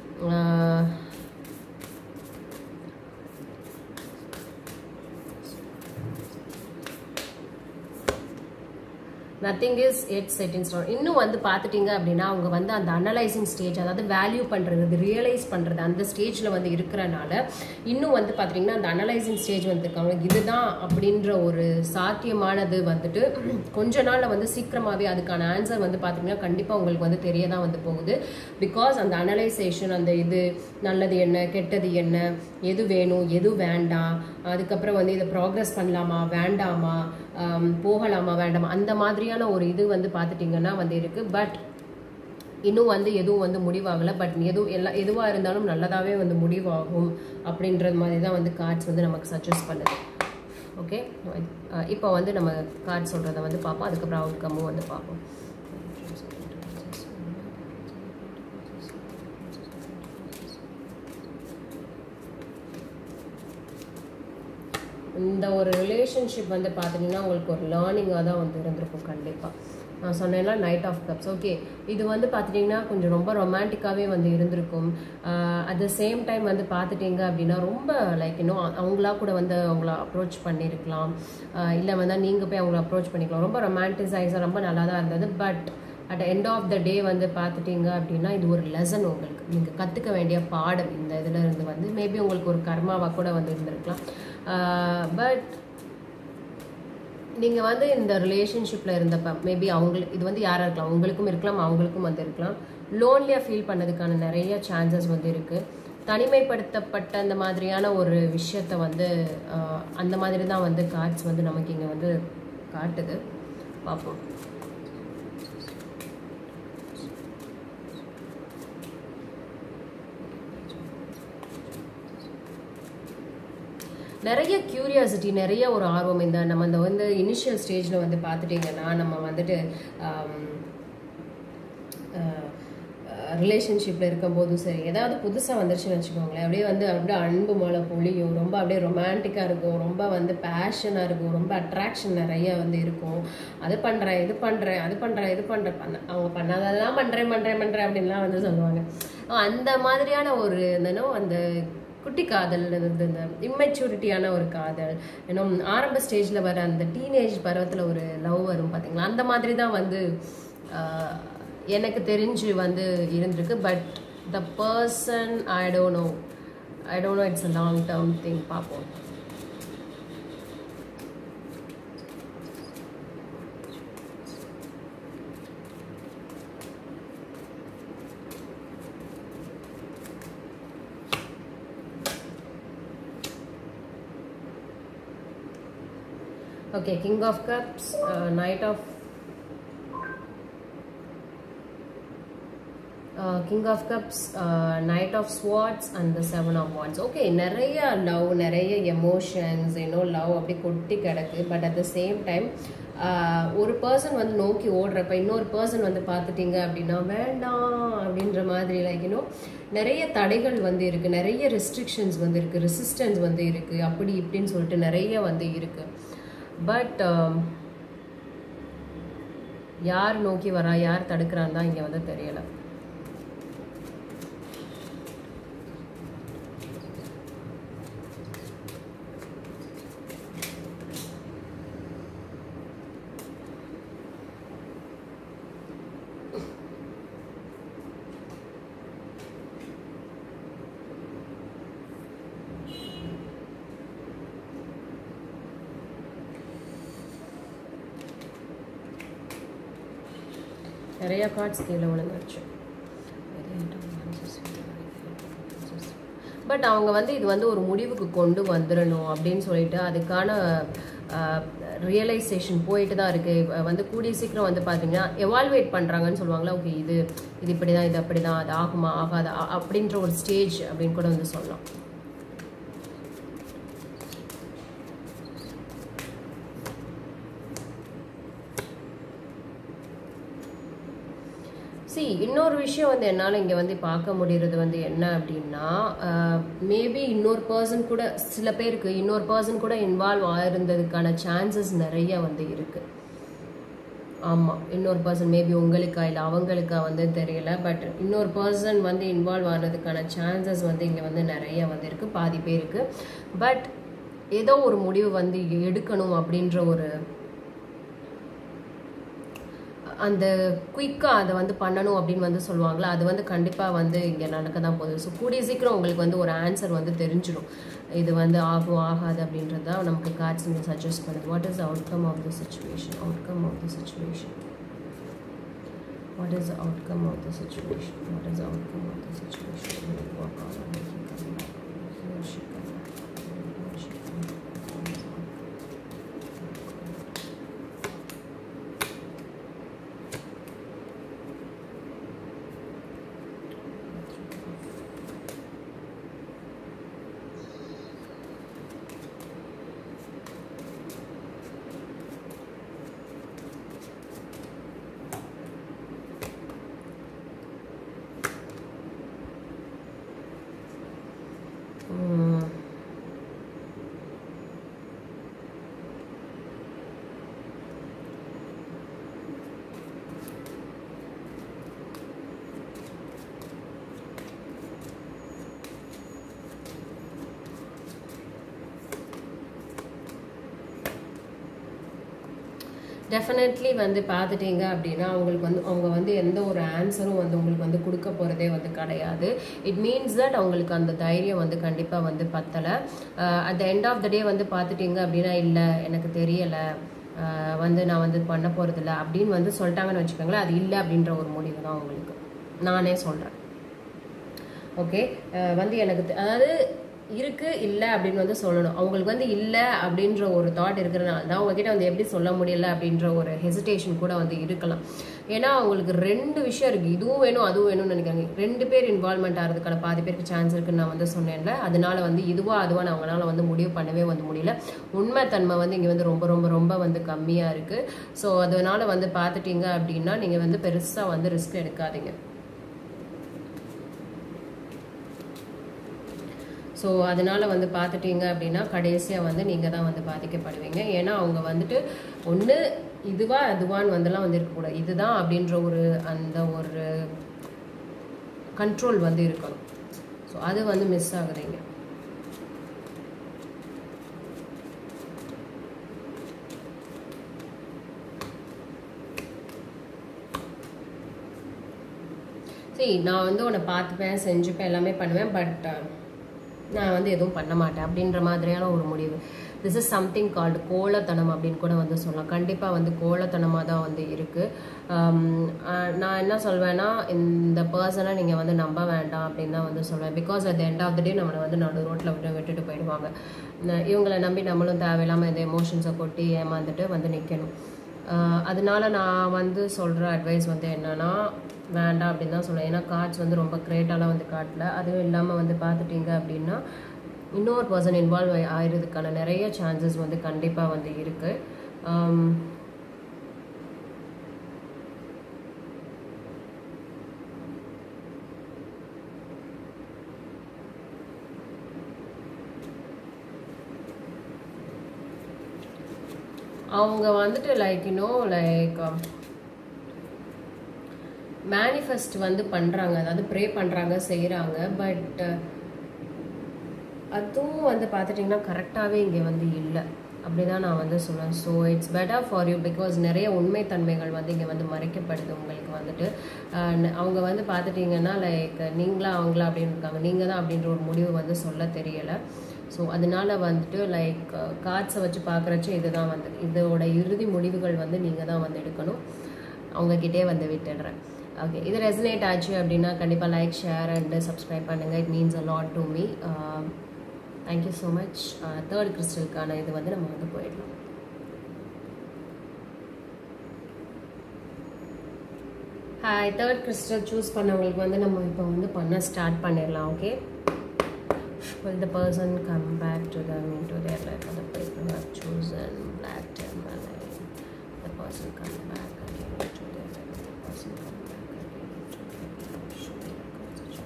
Nothing is yet set in stone. இன்னும் வந்து பார்த்துட்டிங்க அப்படின்னா அவங்க வந்து அந்த அனலைசிங் ஸ்டேஜ், அதாவது வேல்யூ பண்ணுறது, ரியலைஸ் பண்ணுறது அந்த ஸ்டேஜில் வந்து இருக்கிறனால இன்னும் வந்து பார்த்துட்டிங்கன்னா அந்த அனலைசிங் ஸ்டேஜ் வந்துருக்காங்க. இதுதான் அப்படின்ற ஒரு சாத்தியமானது வந்துட்டு கொஞ்ச நாளில் வந்து சீக்கிரமாகவே அதுக்கான ஆன்சர் வந்து பார்த்திங்கன்னா கண்டிப்பாக உங்களுக்கு வந்து தெரிய தான் வந்து போகுது. பிகாஸ் அந்த அனலைசேஷன், அந்த இது நல்லது என்ன கெட்டது என்ன, எது வேணும் எது வேண்டாம், அதுக்கப்புறம் வந்து இதை ப்ராக்ரஸ் பண்ணலாமா வேண்டாமா, போகலாமா வேண்டாமா, அந்த மாதிரியான ஒரு இது வந்து பார்த்துட்டிங்கன்னா வந்து இருக்குது. பட் இன்னும் வந்து எதுவும் வந்து முடிவாகலை. பட் எதுவாக இருந்தாலும் நல்லதாகவே வந்து முடிவாகும் அப்படின்றது மாதிரி தான் வந்து கார்ட்ஸ் வந்து நமக்கு சஜஸ்ட் பண்ணுது. ஓகே, இப்போ வந்து நம்ம கார்ட்ஸ் சொல்கிறத வந்து பார்ப்போம், அதுக்கப்புறம் அவுட்கம்மும் வந்து பார்ப்போம். இந்த ஒரு ரிலேஷன்ஷிப் வந்து பார்த்தீங்கன்னா உங்களுக்கு ஒரு லேர்னிங்காக தான் வந்து இருந்திருக்கும் கண்டிப்பாக. நான் சொன்னேன்னா நைட் ஆஃப் கப்ஸ். ஓகே, இது வந்து பார்த்துட்டிங்கன்னா கொஞ்சம் ரொம்ப ரொமான்டிக்காகவே வந்து இருந்திருக்கும். அட் த சேம் டைம் வந்து பார்த்துட்டிங்க அப்படின்னா ரொம்ப லைக் இன்னும் அவங்களா கூட வந்து அவங்கள அப்ரோச் பண்ணியிருக்கலாம், இல்லை வந்து நீங்கள் போய் அவங்கள அப்ரோச் பண்ணிக்கலாம். ரொம்ப ரொமான்டிசைஸாக ரொம்ப நல்லா தான் இருந்தது. But at end of the day வந்து பார்த்துட்டிங்க அப்படின்னா இது ஒரு லெசன், உங்களுக்கு நீங்கள் கற்றுக்க வேண்டிய பாடம் இந்த இதில் இருந்து வந்து மேபி உங்களுக்கு ஒரு கர்மாவாக கூட வந்து இருந்திருக்கலாம். பட் நீங்கள் வந்து இந்த ரிலேஷன்ஷிப்பில் இருந்தப்ப மேபி அவங்களுக்கு இது வந்து யாராக இருக்கலாம், உங்களுக்கும் இருக்கலாம் அவங்களுக்கும் வந்து இருக்கலாம், லோன்லியாக ஃபீல் பண்ணதுக்கான நிறைய சான்சஸ் வந்து இருக்குது. தனிமைப்படுத்தப்பட்ட அந்த மாதிரியான ஒரு விஷயத்தை வந்து அந்த மாதிரி தான் வந்து கார்ட்ஸ் வந்து நமக்கு இங்கே வந்து காட்டுது. பார்ப்போம். நிறைய கியூரியாசிட்டி, நிறைய ஒரு ஆர்வம். நம்ம இந்த வந்து இனிஷியல் ஸ்டேஜில் வந்து பார்த்துட்டிங்கன்னா நம்ம வந்துட்டு ரிலேஷன்ஷிப்பில் இருக்கும்போதும் சரி ஏதாவது புதுசாக வந்துருச்சுன்னு வச்சுக்கோங்களேன், அப்படியே அன்பு மழை பொழியும், ரொம்ப அப்படியே ரொமான்டிக்காக இருக்கும், ரொம்ப வந்து பேஷனாக இருக்கும், ரொம்ப அட்ராக்ஷன் நிறைய வந்து இருக்கும். அது பண்ணுறேன் இது பண்ணுறேன் அது பண்ணுறேன் இது பண்ணுறேன் அவங்க பண்ணாதெல்லாம் பண்ணுறேன் அப்படின்லாம் வந்து சொல்லுவாங்க. அந்த மாதிரியான ஒரு அந்த குட்டி காதல், இந்த இம்மெச்சூரிட்டியான ஒரு காதல், இன்னும் ஆரம்ப ஸ்டேஜில் வர அந்த டீனேஜ் பருவத்தில் ஒரு லவ் வரும் பார்த்தீங்களா, அந்த மாதிரி தான் வந்து எனக்கு தெரிஞ்சு வந்து இருந்திருக்கு. But the person I don't know it's a long term thing. பார்ப்போம். Okay, King of Cups, Knight of Swords and the 7 of Wands. Okay, நிறைய லவ், நிறைய எமோஷன்ஸ், லவ் அப்படி கொட்டி கிடக்கு. But at the same time ஒரு பர்சன் வந்து நோக்கி ஓடுறப்ப இன்னொரு பர்சன் வந்து பார்த்துட்டீங்க அப்படின்னா வேண்டாம் அப்படின்ற மாதிரி லைக் நிறைய தடைகள் வந்து இருக்குது, நிறைய ரெஸ்ட்ரிக்ஷன்ஸ் வந்து இருக்குது, ரெசிஸ்டன்ஸ் வந்து இருக்குது, அப்படி இப்படின்னு சொல்லிட்டு நிறைய வந்து இருக்குது. பட் யார் நோக்கி வரா, யார் தடுக்கிறான்னு தான் இங்கே வந்து தெரியலை. நிறைய கார்ட்ஸ் கீழே விழுந்துருச்சு. பட் அவங்க வந்து இது வந்து ஒரு முடிவுக்கு கொண்டு வந்துடணும் அப்படின்னு சொல்லிட்டு அதுக்கான ரியலைசேஷன் போயிட்டு தான் இருக்குது. வந்து கூடிய சீக்கிரம் வந்து பார்த்தீங்கன்னா எவால்வேட் பண்ணுறாங்கன்னு சொல்லுவாங்களா, ஓகே இது இப்படி தான், இது அப்படி தான், அது ஆகுமா ஆகாதா அப்படின்ற ஒரு ஸ்டேஜ் அப்படின்னு கூட வந்து சொல்லலாம். இன்னொரு விஷயம் வந்து என்னால் இங்கே வந்து பார்க்க முடியறது வந்து என்ன அப்படின்னா, மேபி இன்னொரு பர்சன் கூட, சில பேருக்கு இன்னொரு பர்சன் கூட இன்வால்வ் ஆயிருந்ததுக்கான சான்சஸ் நிறைய வந்து இருக்குது. ஆமாம், இன்னொரு பர்சன் மேபி உங்களுக்கா இல்லை அவங்களுக்கா வந்து தெரியல, பட் இன்னொரு பர்சன் வந்து இன்வால்வ் ஆனதுக்கான சான்சஸ் வந்து இங்கே வந்து நிறைய வந்து இருக்குது பாதி பேருக்கு. பட் ஏதோ ஒரு முடிவு வந்து எடுக்கணும் அப்படின்ற ஒரு அந்த குயிக்காக அதை வந்து பண்ணணும் அப்படின்னு வந்து சொல்லுவாங்களா, அது வந்து கண்டிப்பாக வந்து இங்கே நடக்க தான் போகுது. ஸோ கூடிய சீக்கிரம் உங்களுக்கு வந்து ஒரு ஆன்சர் வந்து தெரிஞ்சிடும், இது வந்து ஆகும் ஆகாது அப்படின்றது தான் நமக்கு கார்ட்ஸ் இங்கே சஜஸ்ட் பண்ணுது. What is outcome of the situation? Outcome of the situation. What is outcome of the situation? What is outcome of the situation? Definitely வந்து பார்த்துட்டீங்க அப்படின்னா அவங்களுக்கு வந்து அவங்க வந்து எந்த ஒரு ஆன்சரும் வந்து உங்களுக்கு வந்து கொடுக்க போகிறதே வந்து கிடையாது. இட் மீன்ஸ் தட் அவங்களுக்கு அந்த தைரியம் வந்து கண்டிப்பாக வந்து பத்தலை. At the end of the day வந்து பார்த்துட்டீங்க அப்படின்னா இல்லை எனக்கு தெரியலை, வந்து நான் வந்து பண்ண போகிறதில்ல அப்படின்னு வந்து சொல்லிட்டாங்கன்னு வச்சுக்கோங்களேன், அது இல்லை அப்படின்ற ஒரு முடிவு தான் அவங்களுக்கு. நானே சொல்கிறேன். ஓகே, வந்து எனக்கு அதாவது இருக்கு இல்லை அப்படின்னு வந்து சொல்லணும். அவங்களுக்கு வந்து இல்லை அப்படின்ற ஒரு தாட் இருக்கிறனால தான் அவங்ககிட்ட வந்து எப்படி சொல்ல முடியல அப்படின்ற ஒரு ஹெசிடேஷன் கூட வந்து இருக்கலாம். ஏன்னா அவங்களுக்கு ரெண்டு விஷயம் இருக்குது, இதுவும் வேணும் அதுவும் வேணும்னு நினைக்கிறாங்க. ரெண்டு பேர் இன்வால்மெண்ட் ஆகிறதுக்கான பாதி பேருக்கு சான்ஸ் இருக்குன்னு நான் வந்து சொன்னேன்ல, அதனால வந்து இதுவா அதுவான்னு அவங்களால வந்து முடிவு பண்ணவே வந்து முடியல. உண்மை தன்மை வந்து இங்கே வந்து ரொம்ப ரொம்ப ரொம்ப வந்து கம்மியாக இருக்குது. ஸோ அதனால வந்து பார்த்துட்டீங்க அப்படின்னா நீங்கள் வந்து பெருசாக வந்து ரிஸ்க் எடுக்காதீங்க. ஸோ அதனால் வந்து பார்த்துட்டீங்க அப்படின்னா கடைசியாக வந்து நீங்கள் தான் வந்து பாதிக்கப்படுவீங்க. ஏன்னா அவங்க வந்துட்டு ஒன்று இதுவா அதுவான்னு வந்துலாம் வந்து இருக்கக்கூடாது, இதுதான் அப்படின்ற ஒரு அந்த ஒரு கண்ட்ரோல் வந்து இருக்கணும். ஸோ அது வந்து மிஸ் ஆகுதுங்க. சரி, நான் வந்து உன்னை பார்த்துப்பேன், செஞ்சுப்பேன், எல்லாமே பண்ணுவேன், பட் நான் வந்து எதுவும் பண்ண மாட்டேன் அப்படின்ற மாதிரியான ஒரு முடிவு. திஸ் இஸ் சம்திங் கால்டு கோலத்தனம் அப்படின்னு கூட வந்து சொல்லலாம். கண்டிப்பாக வந்து கோலத்தனமாக தான் வந்து இருக்குது. நான் என்ன சொல்வேன்னா, இந்த பர்சனை நீங்கள் வந்து நம்ப வேண்டாம் அப்படின்னு தான் வந்து சொல்வேன். Because at the end of the day நம்மளை வந்து நடு ரோட்டில் விட்டுட்டு போயிடுவாங்க. இவங்களை நம்பி நம்மளும் தேவையில்லாமல் இந்த எமோஷன்ஸை கொட்டி ஏமாந்துட்டு வந்து நிற்கணும். அதனால நான் வந்து சொல்கிற அட்வைஸ் வந்து என்னன்னா, வேண்டாம் அப்படின்னு தான் சொல்லுவேன். ஏன்னா கார்ட்ஸ் வந்து ரொம்ப கிரேட்டாலாம் வந்து காட்டல. அதுவும் இல்லாமல் வந்து பார்த்துட்டீங்க அப்படின்னா இன்னொரு பர்சன் இன்வால்வ் ஆகிறதுக்கான நிறைய சான்சஸ் வந்து கண்டிப்பாக வந்து இருக்குது. அவங்க வந்துட்டு லைக் லைக் மேனிஃபெஸ்ட் வந்து பண்ணுறாங்க, அதாவது ப்ரே பண்ணுறாங்க, செய்கிறாங்க. பட் அதுவும் வந்து பார்த்துட்டிங்கன்னா கரெக்டாகவே இங்கே வந்து இல்லை, அப்படி தான் நான் வந்து சொல்லுவேன். So it's better for you, because நிறைய உண்மைத்தன்மைகள் வந்து இங்கே வந்து மறைக்கப்படுது உங்களுக்கு வந்துட்டு. அவங்க வந்து பார்த்துட்டிங்கன்னா லைக் நீங்களா அவங்களா அப்படின்னு இருக்காங்க, நீங்கள் தான் அப்படின்ற ஒரு முடிவு வந்து சொல்ல தெரியலை. ஸோ அதனால வந்துட்டு லைக் கார்ட்ஸை வச்சு பார்க்குறச்ச இதுதான் வந்து இதோட இறுதி முடிவுகள் வந்து நீங்கள் தான் வந்து எடுக்கணும். அவங்கக்கிட்டே வந்து விட்டுடுறேன். ஓகே, இது ரெசனேட் ஆச்சு அப்படின்னா கண்டிப்பாக லைக், ஷேர் அண்ட் சப்ஸ்கிரைப் பண்ணுங்கள். It means a lot to me. Thank you so much. Third கிறிஸ்டலுக்கான இது வந்து நம்ம வந்து போயிடலாம். ஹாய், தேர்ட் கிறிஸ்டல் சூஸ் பண்ணவங்களுக்கு வந்து நம்ம இப்போ வந்து பண்ண ஸ்டார்ட் பண்ணிடலாம். Okay, will the person come back to them into their life, or the people who have chosen black tourmaline? The person come back again to their life, the person come back again to their life. Show me the constitution.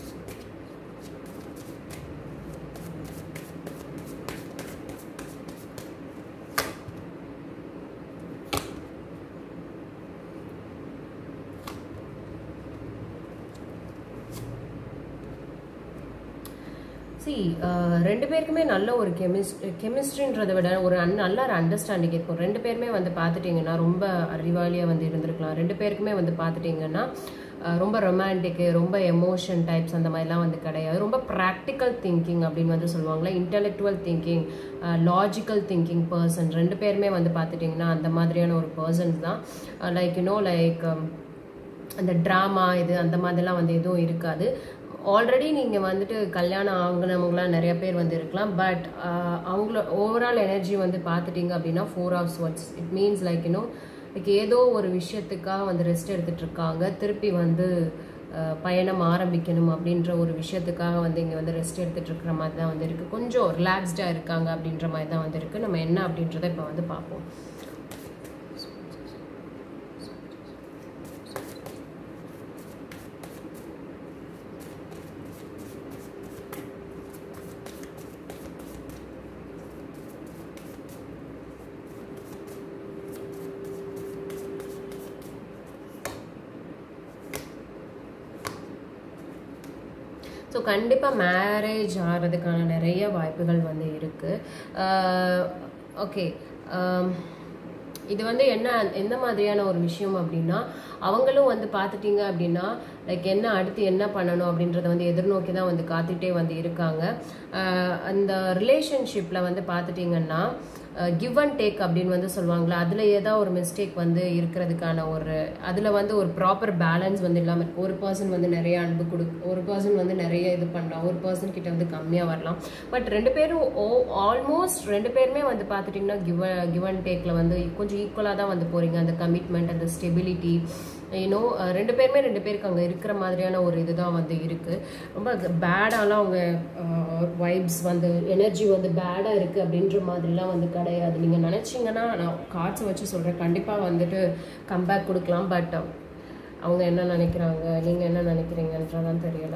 ரெண்டு பேருக்குமே நல்ல ஒரு கெமிஸ்ட்ரின்றதை விட ஒரு நல்ல ஒரு அண்டர்ஸ்டாண்டிங் இருக்கும். ரெண்டு பேருமே வந்து பார்த்துட்டிங்கன்னா ரொம்ப அறிவாளியாக வந்து இருந்திருக்கலாம். ரெண்டு பேருக்குமே வந்து பார்த்துட்டிங்கன்னா ரொம்ப ரொமான்டிக்கு, ரொம்ப எமோஷன் டைப்ஸ் அந்த மாதிரிலாம் வந்து கிடையாது. ரொம்ப ப்ராக்டிக்கல் திங்கிங் அப்படின்னு வந்து சொல்லுவாங்களே, intellectual thinking, logical thinking person ரெண்டு பேருமே வந்து பார்த்துட்டிங்கன்னா அந்த மாதிரியான ஒரு பர்சன்ஸ் தான். லைக் லைக் அந்த ட்ராமா இது அந்த மாதிரிலாம் வந்து எதுவும் இருக்காது. ஆல்ரெடி நீங்கள் வந்துட்டு கல்யாணம் ஆகினவங்களாம் நிறைய பேர் வந்து இருக்கலாம். பட் அவங்கள ஓவரால் எனர்ஜி வந்து பார்த்துட்டிங்க அப்படின்னா 4 of Swords. It means like like ஏதோ ஒரு விஷயத்துக்காக வந்து ரெஸ்ட் எடுத்துகிட்டு இருக்காங்க, திருப்பி வந்து பயணம் ஆரம்பிக்கணும் அப்படின்ற ஒரு விஷயத்துக்காக வந்து இங்கே வந்து ரெஸ்ட் எடுத்துகிட்டு இருக்கிற மாதிரி தான் வந்து இருக்குது. கொஞ்சம் ரிலாக்ஸ்டாக இருக்காங்க அப்படின்ற மாதிரி தான் வந்து இருக்குது. நம்ம என்ன அப்படின்றத இப்போ வந்து பார்ப்போம். ஸோ கண்டிப்பாக மேரேஜ் ஆகிறதுக்கான நிறைய வாய்ப்புகள் வந்து இருக்குது. ஓகே, இது வந்து எந்த மாதிரியான ஒரு விஷயம் அப்படின்னா, அவங்களும் வந்து பார்த்துட்டிங்க அப்படின்னா லைக் அடுத்து என்ன பண்ணணும் அப்படின்றத வந்து எதிர்நோக்கி தான் வந்து காத்துட்டே வந்து இருக்காங்க. அந்த ரிலேஷன்ஷிப்பில் வந்து பார்த்துட்டிங்கன்னா கிவ் அண்ட் டேக் அப்படின்னு வந்து சொல்லுவாங்களா, அதில் ஏதாவது ஒரு மிஸ்டேக் வந்து இருக்கிறதுக்கான அதில் வந்து ஒரு ப்ராப்பர் பேலன்ஸ் வந்து இல்லாமல் இருக்குது. ஒரு பர்சன் வந்து நிறைய அன்பு ஒரு பர்சன் வந்து நிறைய இது பண்ணலாம், ஒரு பர்சன் கிட்ட வந்து கம்மியாக வரலாம். பட் ரெண்டு பேரும் ஆல்மோஸ்ட் ரெண்டு பேருமே வந்து பார்த்துட்டிங்கன்னா கிவ் அண்ட் டேக்கில் வந்து கொஞ்சம் ஈக்குவலாக தான் வந்து போகிறீங்க. அந்த கமிட்மெண்ட், அந்த ஸ்டெபிலிட்டி, ரெண்டு பேருக்கு அங்கே இருக்கிற மாதிரியான ஒரு இதுதான் வந்து இருக்குது. ரொம்ப பேடாலாம் அவங்க வைப்ஸ் வந்து எனர்ஜி வந்து பேடாக இருக்குது அப்படின்ற மாதிரிலாம் வந்து கிடையாது. நீங்கள் நினச்சிங்கன்னா நான் கார்ட்ஸை வச்சு சொல்கிறேன், கண்டிப்பாக வந்துட்டு கம்பேக் கொடுக்கலாம். பட் அவங்க என்ன நினைக்கிறாங்க, நீங்கள் என்ன நினைக்கிறீங்கன்றதான் தெரியலை.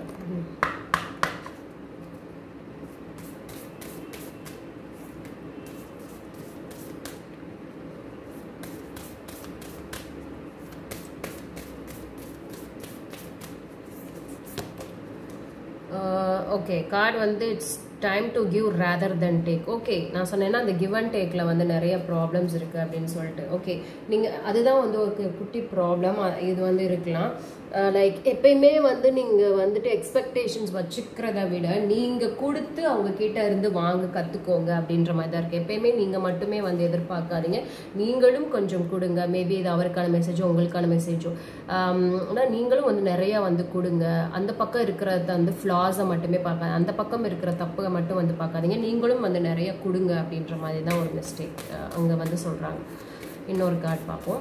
ஓகே, கார்டு வந்து it's time to give rather than take. Okay, நான் சொன்னேன்னா அந்த கிவ் அண்ட் டேக்கில் வந்து நிறைய ப்ராப்ளம்ஸ் இருக்குது அப்படின்னு சொல்லிட்டு. ஓகே, நீங்கள் அதுதான் வந்து ஒரு குட்டி ப்ராப்ளம் இது வந்து இருக்கலாம். லைக் எப்பயுமே வந்து நீங்கள் வந்துட்டு எக்ஸ்பெக்டேஷன்ஸ் வச்சுக்கிறத விட நீங்கள் கொடுத்து அவங்க கிட்ட இருந்து வாங்க கற்றுக்கோங்க அப்படின்ற மாதிரி தான் இருக்குது. எப்பயுமே நீங்கள் மட்டுமே வந்து எதிர்பார்க்காதீங்க, நீங்களும் கொஞ்சம் கொடுங்க. மேபி இது அவருக்கான மெசேஜோ உங்களுக்கான மெசேஜோ, ஆனால் நீங்களும் வந்து நிறையா வந்து கொடுங்க. அந்த பக்கம் இருக்கிறத வந்து ஃப்ளாஸை மட்டுமே பார்க்காது, அந்த பக்கம் இருக்கிற தப்புகளை மட்டும் வந்து பார்க்காதீங்க, நீங்களும் வந்து நிறைய கொடுங்க அப்படின்ற மாதிரி தான் ஒரு மிஸ்டேக் அவங்க வந்து சொல்கிறாங்க. இன்னொரு கார்டு பார்ப்போம்.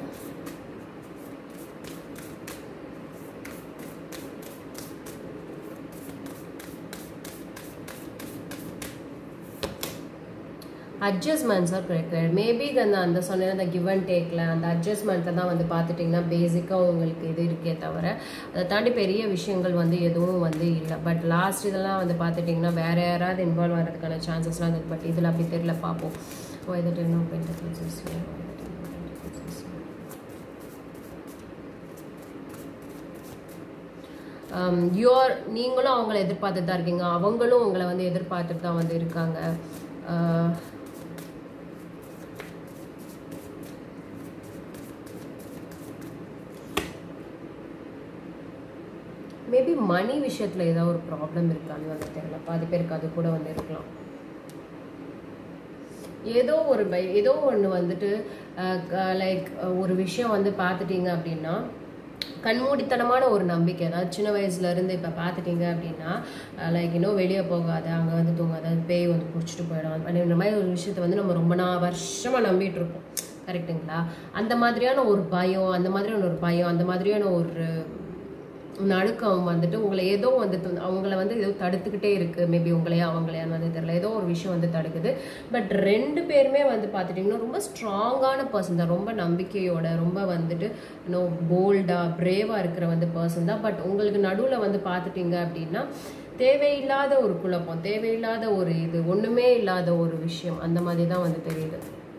Adjustments R required. மேபி அந்த சொன்ன அந்த கிவ் அண்ட் டேக்கில் அந்த அட்ஜஸ்ட்மெண்ட்டில் தான் வந்து பார்த்துட்டிங்கன்னா பேசிக்காக உங்களுக்கு இது இருக்கே தவிர அதை தாண்டி பெரிய விஷயங்கள் வந்து எதுவும் வந்து இல்லை. பட் லாஸ்ட் இதெல்லாம் வந்து பார்த்துட்டிங்கன்னா வேறு யாராவது இன்வால்வ் ஆகிறதுக்கான சான்சஸ்லாம் இருக்குது. பட் இதில் அப்படி தெரியல, பார்ப்போம். Why the Ten of Pentacles is here? நீங்களும் அவங்கள எதிர்பார்த்துட்டு தான் இருக்கீங்க, அவங்களும் உங்களை வந்து எதிர்பார்த்துட்டு தான் வந்து இருக்காங்க. மேபி மணி விஷயத்தில் ஏதாவது ஒரு ப்ராப்ளம் இருக்கான்னு வந்து தெரியல. பாதி பேருக்கு அது கூட வந்து இருக்கலாம். ஏதோ ஒன்று வந்துட்டு லைக் ஒரு விஷயம் வந்து பார்த்துட்டீங்க அப்படின்னா கண்மூடித்தனமான ஒரு நம்பிக்கை. அதாவது சின்ன வயசுலேருந்து இப்போ பார்த்துட்டீங்க அப்படின்னா லைக் இன்னும் வெளியே போகாது, அங்கே வந்து தூங்காது, பேய் வந்து பிடிச்சிட்டு போயிடும் அப்படின்ற மாதிரி ஒரு விஷயத்த வந்து நம்ம ரொம்ப வருஷமாக நம்பிட்டு இருப்போம். கரெக்டுங்களா? அந்த மாதிரியான ஒரு பயம், அந்த மாதிரியான ஒரு நடுக்கம் வந்துட்டு உங்களை ஏதோ வந்துட்டு அவங்கள வந்து ஏதோ தடுத்துக்கிட்டே இருக்குது. மேபி உங்களையா அவங்களையான்னு வந்து தெரியல, ஏதோ ஒரு விஷயம் வந்து தடுக்குது. பட் ரெண்டு பேருமே வந்து பார்த்துட்டிங்கன்னா ரொம்ப ஸ்ட்ராங்கான பர்சன் தான், ரொம்ப நம்பிக்கையோட, ரொம்ப வந்துட்டு போல்டாக பிரேவாக இருக்கிற வந்து பர்சன் தான். பட் உங்களுக்கு நடுவில் வந்து பார்த்துட்டிங்க அப்படின்னா தேவையில்லாத ஒரு குழப்பம், தேவையில்லாத ஒரு இது, ஒன்றுமே இல்லாத ஒரு விஷயம், அந்த மாதிரி தான் வந்து தெரியுது.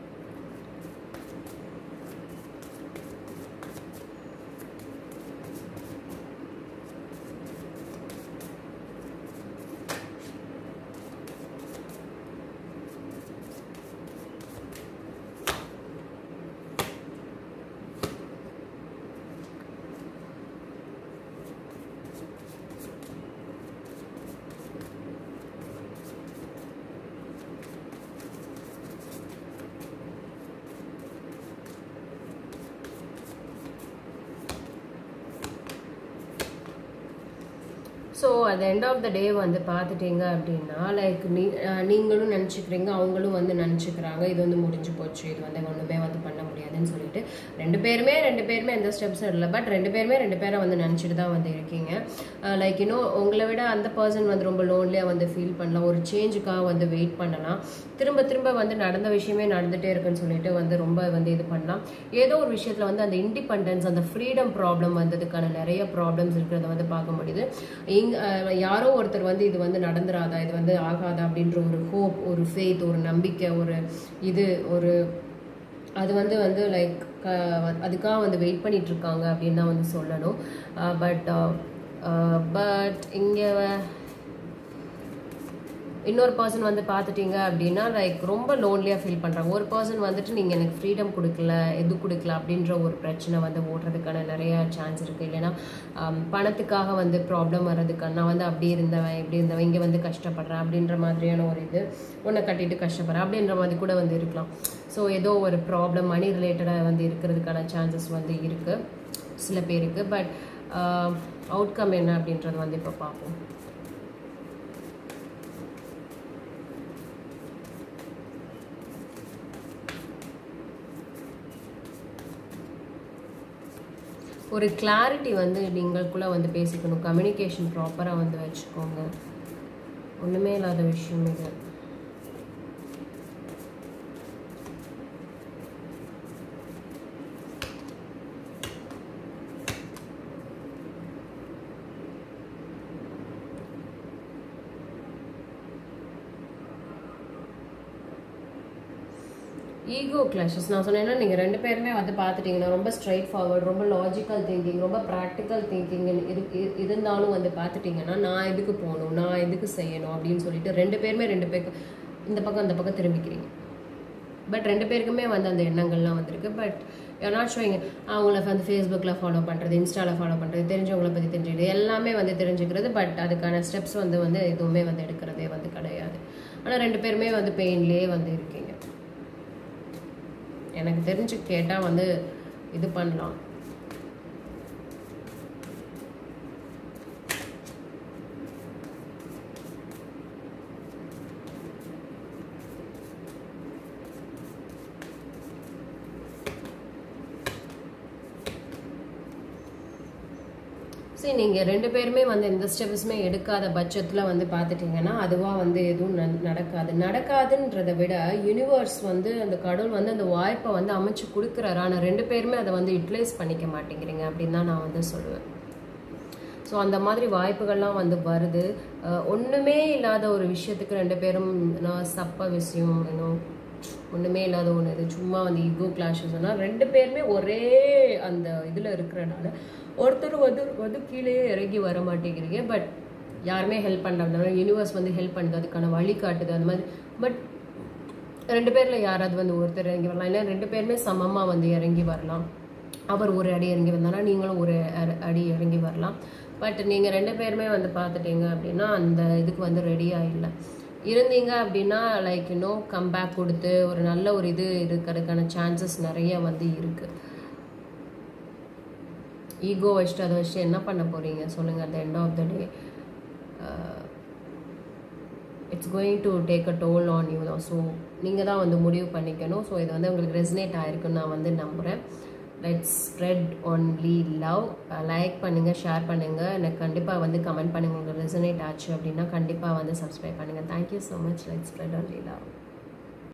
So at the end of the day வந்து பார்த்துட்டீங்க அப்படின்னா லைக் நீங்களும் நினச்சிக்கிறீங்க, அவங்களும் வந்து நினச்சிக்கிறாங்க இது வந்து முடிஞ்சு போச்சு, இது வந்து ஒன்றுமே வந்து பண்ண முடியாதுன்னு சொல்லிட்டு ரெண்டு பேருமே எந்த ஸ்டெப்ஸும் இல்லை. பட் ரெண்டு பேரை வந்து நினச்சிட்டு தான் வந்து இருக்கீங்க. லைக் இன்னும் உங்களை விட அந்த பர்சன் வந்து ரொம்ப லோன்லியாக வந்து ஃபீல் பண்ணலாம், ஒரு சேஞ்சுக்காக வந்து வெயிட் பண்ணலாம், திரும்ப வந்து நடந்த விஷயமே நடந்துகிட்டே இருக்குன்னு சொல்லிட்டு வந்து ரொம்ப வந்து இது பண்ணலாம். ஏதோ ஒரு விஷயத்தில் வந்து அந்த இண்டிபெண்டன்ஸ், அந்த ஃப்ரீடம் ப்ராப்ளம் வந்ததுக்கான நிறைய ப்ராப்ளம்ஸ் இருக்கிறத வந்து பார்க்க முடியுது. யாரோ ஒருத்தர் வந்து இது வந்து நடந்துராதா, இது வந்து ஆகாதா அப்படின்ற ஒரு ஹோப், ஒரு ஃபெய்த், ஒரு நம்பிக்கை, ஒரு இது ஒரு அது வந்து லைக் அதுக்காக வந்து வெயிட் பண்ணிட்டு இருக்காங்க அப்படின்னு தான் வந்து சொல்லணும். பட் இங்கே இன்னொரு பர்சன் வந்து பார்த்துட்டீங்க அப்படின்னா லைக் ரொம்ப லோன்லியாக ஃபீல் பண்ணுறாங்க. ஒரு பர்சன் வந்துட்டு நீங்கள் எனக்கு ஃப்ரீடம் கொடுக்கல, எது கொடுக்கல அப்படின்ற ஒரு பிரச்சனை வந்து ஓடுறதுக்கான நிறைய சான்ஸ் இருக்குது. இல்லைன்னா பணத்துக்காக வந்து ப்ராப்ளம் வர்றதுக்கான நான் வந்து அப்படி இருந்தவன் இப்படி இருந்தவன் இங்கே வந்து கஷ்டப்படுறேன் அப்படின்ற மாதிரியான ஒரு இது, உன்னை கட்டிட்டு கஷ்டப்படுறேன் அப்படின்ற மாதிரி கூட வந்து இருக்கலாம். ஸோ ஏதோ ஒரு ப்ராப்ளம் மணி ரிலேட்டடாக வந்து இருக்கிறதுக்கான சான்சஸ் வந்து இருக்குது சில பேருக்கு. பட் அவுட்கம் என்ன அப்படின்றது வந்து இப்போ பார்ப்போம். ஒரு கிளாரிட்டி வந்து நீங்களுக்குள்ளே வந்து பேசிக்கணும், கம்யூனிகேஷன் ப்ராப்பராக வந்து வச்சுக்கோங்க. ஒன்றுமே இல்லாத விஷயம் இது. ஈகோ கிளாஷஸ் நான் சொன்னேன்னா நீங்கள் ரெண்டு பேருமே வந்து பார்த்துட்டிங்கன்னா ரொம்ப ஸ்ட்ரைட் ஃபார்வர்ட், ரொம்ப லாஜிக்கல் திங்கிங், ரொம்ப ப்ராக்டிக்கல் திங்கிங் இருந்தாலும் வந்து பார்த்துட்டிங்கன்னா நான் எதுக்கு போகணும், நான் எதுக்கு செய்யணும் அப்படின்னு சொல்லிட்டு ரெண்டு பேருக்கும் இந்த பக்கம் அந்த பக்கம் திரும்பிக்கிறீங்க. பட் ரெண்டு பேருக்குமே வந்து அந்த எண்ணங்கள்லாம் வந்திருக்கு. பட் நாட் ஷோயிங் அவங்கள வந்து ஃபேஸ்புக்கில் ஃபாலோ பண்ணுறது, இன்ஸ்டாவில் ஃபாலோ பண்ணுறது, தெரிஞ்சவங்கள பற்றி தெரிஞ்சுக்கிறது, எல்லாமே வந்து தெரிஞ்சுக்கிறது. பட் அதுக்கான ஸ்டெப்ஸ் வந்து எதுவுமே வந்து எடுக்கிறதே வந்து கிடையாது. ஆனால் ரெண்டு பேருமே வந்து பெயின்லேயே வந்து இருக்கீங்க. எனக்கு தெரிஞ்சு கேட்டால் வந்து இது பண்ணலாம். சரி, நீங்கள் 2 பேருமே வந்து எந்த ஸ்டெப்ஸுமே எடுக்காத பட்சத்தில் வந்து பார்த்துட்டிங்கன்னா அதுவாக வந்து எதுவும் நடக்காதுன்றதை விட யூனிவர்ஸ் வந்து அந்த கடவுள் வந்து அந்த வாய்ப்பை வந்து அமைச்சு கொடுக்குறாரு. ஆனால் 2 பேருமே அதை வந்து யூட்டிலைஸ் பண்ணிக்க மாட்டேங்கிறீங்க அப்படின்னு தான் நான் வந்து சொல்லுவேன். ஸோ அந்த மாதிரி வாய்ப்புகள்லாம் வந்து வருது. ஒன்றுமே இல்லாத ஒரு விஷயத்துக்கு 2 பேரும் சப்ப விஷயம் இன்னும் ஒன்றுமே இல்லாத ஒன்று இது சும்மா வந்து ஈகோ கிளாஷஸ் சொன்னால் 2 பேருமே ஒரே அந்த இதில் இருக்கிறனால ஒருத்தர் வந்து கீழே இறங்கி வர மாட்டேங்கிறீங்க. பட் யாருமே ஹெல்ப் பண்ணுறாங்க, யூனிவர்ஸ் வந்து ஹெல்ப் பண்ணுது, அதுக்கான வழி காட்டுது அந்த மாதிரி. பட் 2 பேரில் யாராவது வந்து ஒருத்தர் இறங்கி வரலாம், இல்லை 2 பேருமே சமமாக வந்து இறங்கி வரலாம். அவர் ஒரு அடி இறங்கி வந்தாலும் நீங்களும் ஒரு அடி இறங்கி வரலாம். பட் நீங்கள் 2 பேருமே வந்து பார்த்துட்டீங்க அப்படின்னா அந்த இதுக்கு வந்து ரெடியாக இல்லை இருந்தீங்க அப்படின்னா லைக் இன்னும் கம்பேக் கொடுத்து ஒரு நல்ல ஒரு இது இருக்கிறதுக்கான சான்சஸ் நிறைய வந்து இருக்குது. ஈகோ வச்சுட்டு அதை வச்சுட்டு என்ன பண்ண போகிறீங்க சொல்லுங்கள்? At the end of the day it's going to take a toll on you தான். ஸோ நீங்கள் தான் வந்து முடிவு பண்ணிக்கணும். ஸோ இது வந்து உங்களுக்கு ரெசனேட் ஆகிருக்குன்னு நான் வந்து நம்புகிறேன். Let's spread only love. Like பண்ணுங்கள், ஷேர் பண்ணுங்கள், எனக்கு கண்டிப்பாக வந்து கமெண்ட் பண்ணுங்கள் உங்களுக்கு ரெசனேட் ஆச்சு அப்படின்னா கண்டிப்பாக வந்து சப்ஸ்கிரைப் பண்ணுங்கள். Thank you so much. Let's spread only love.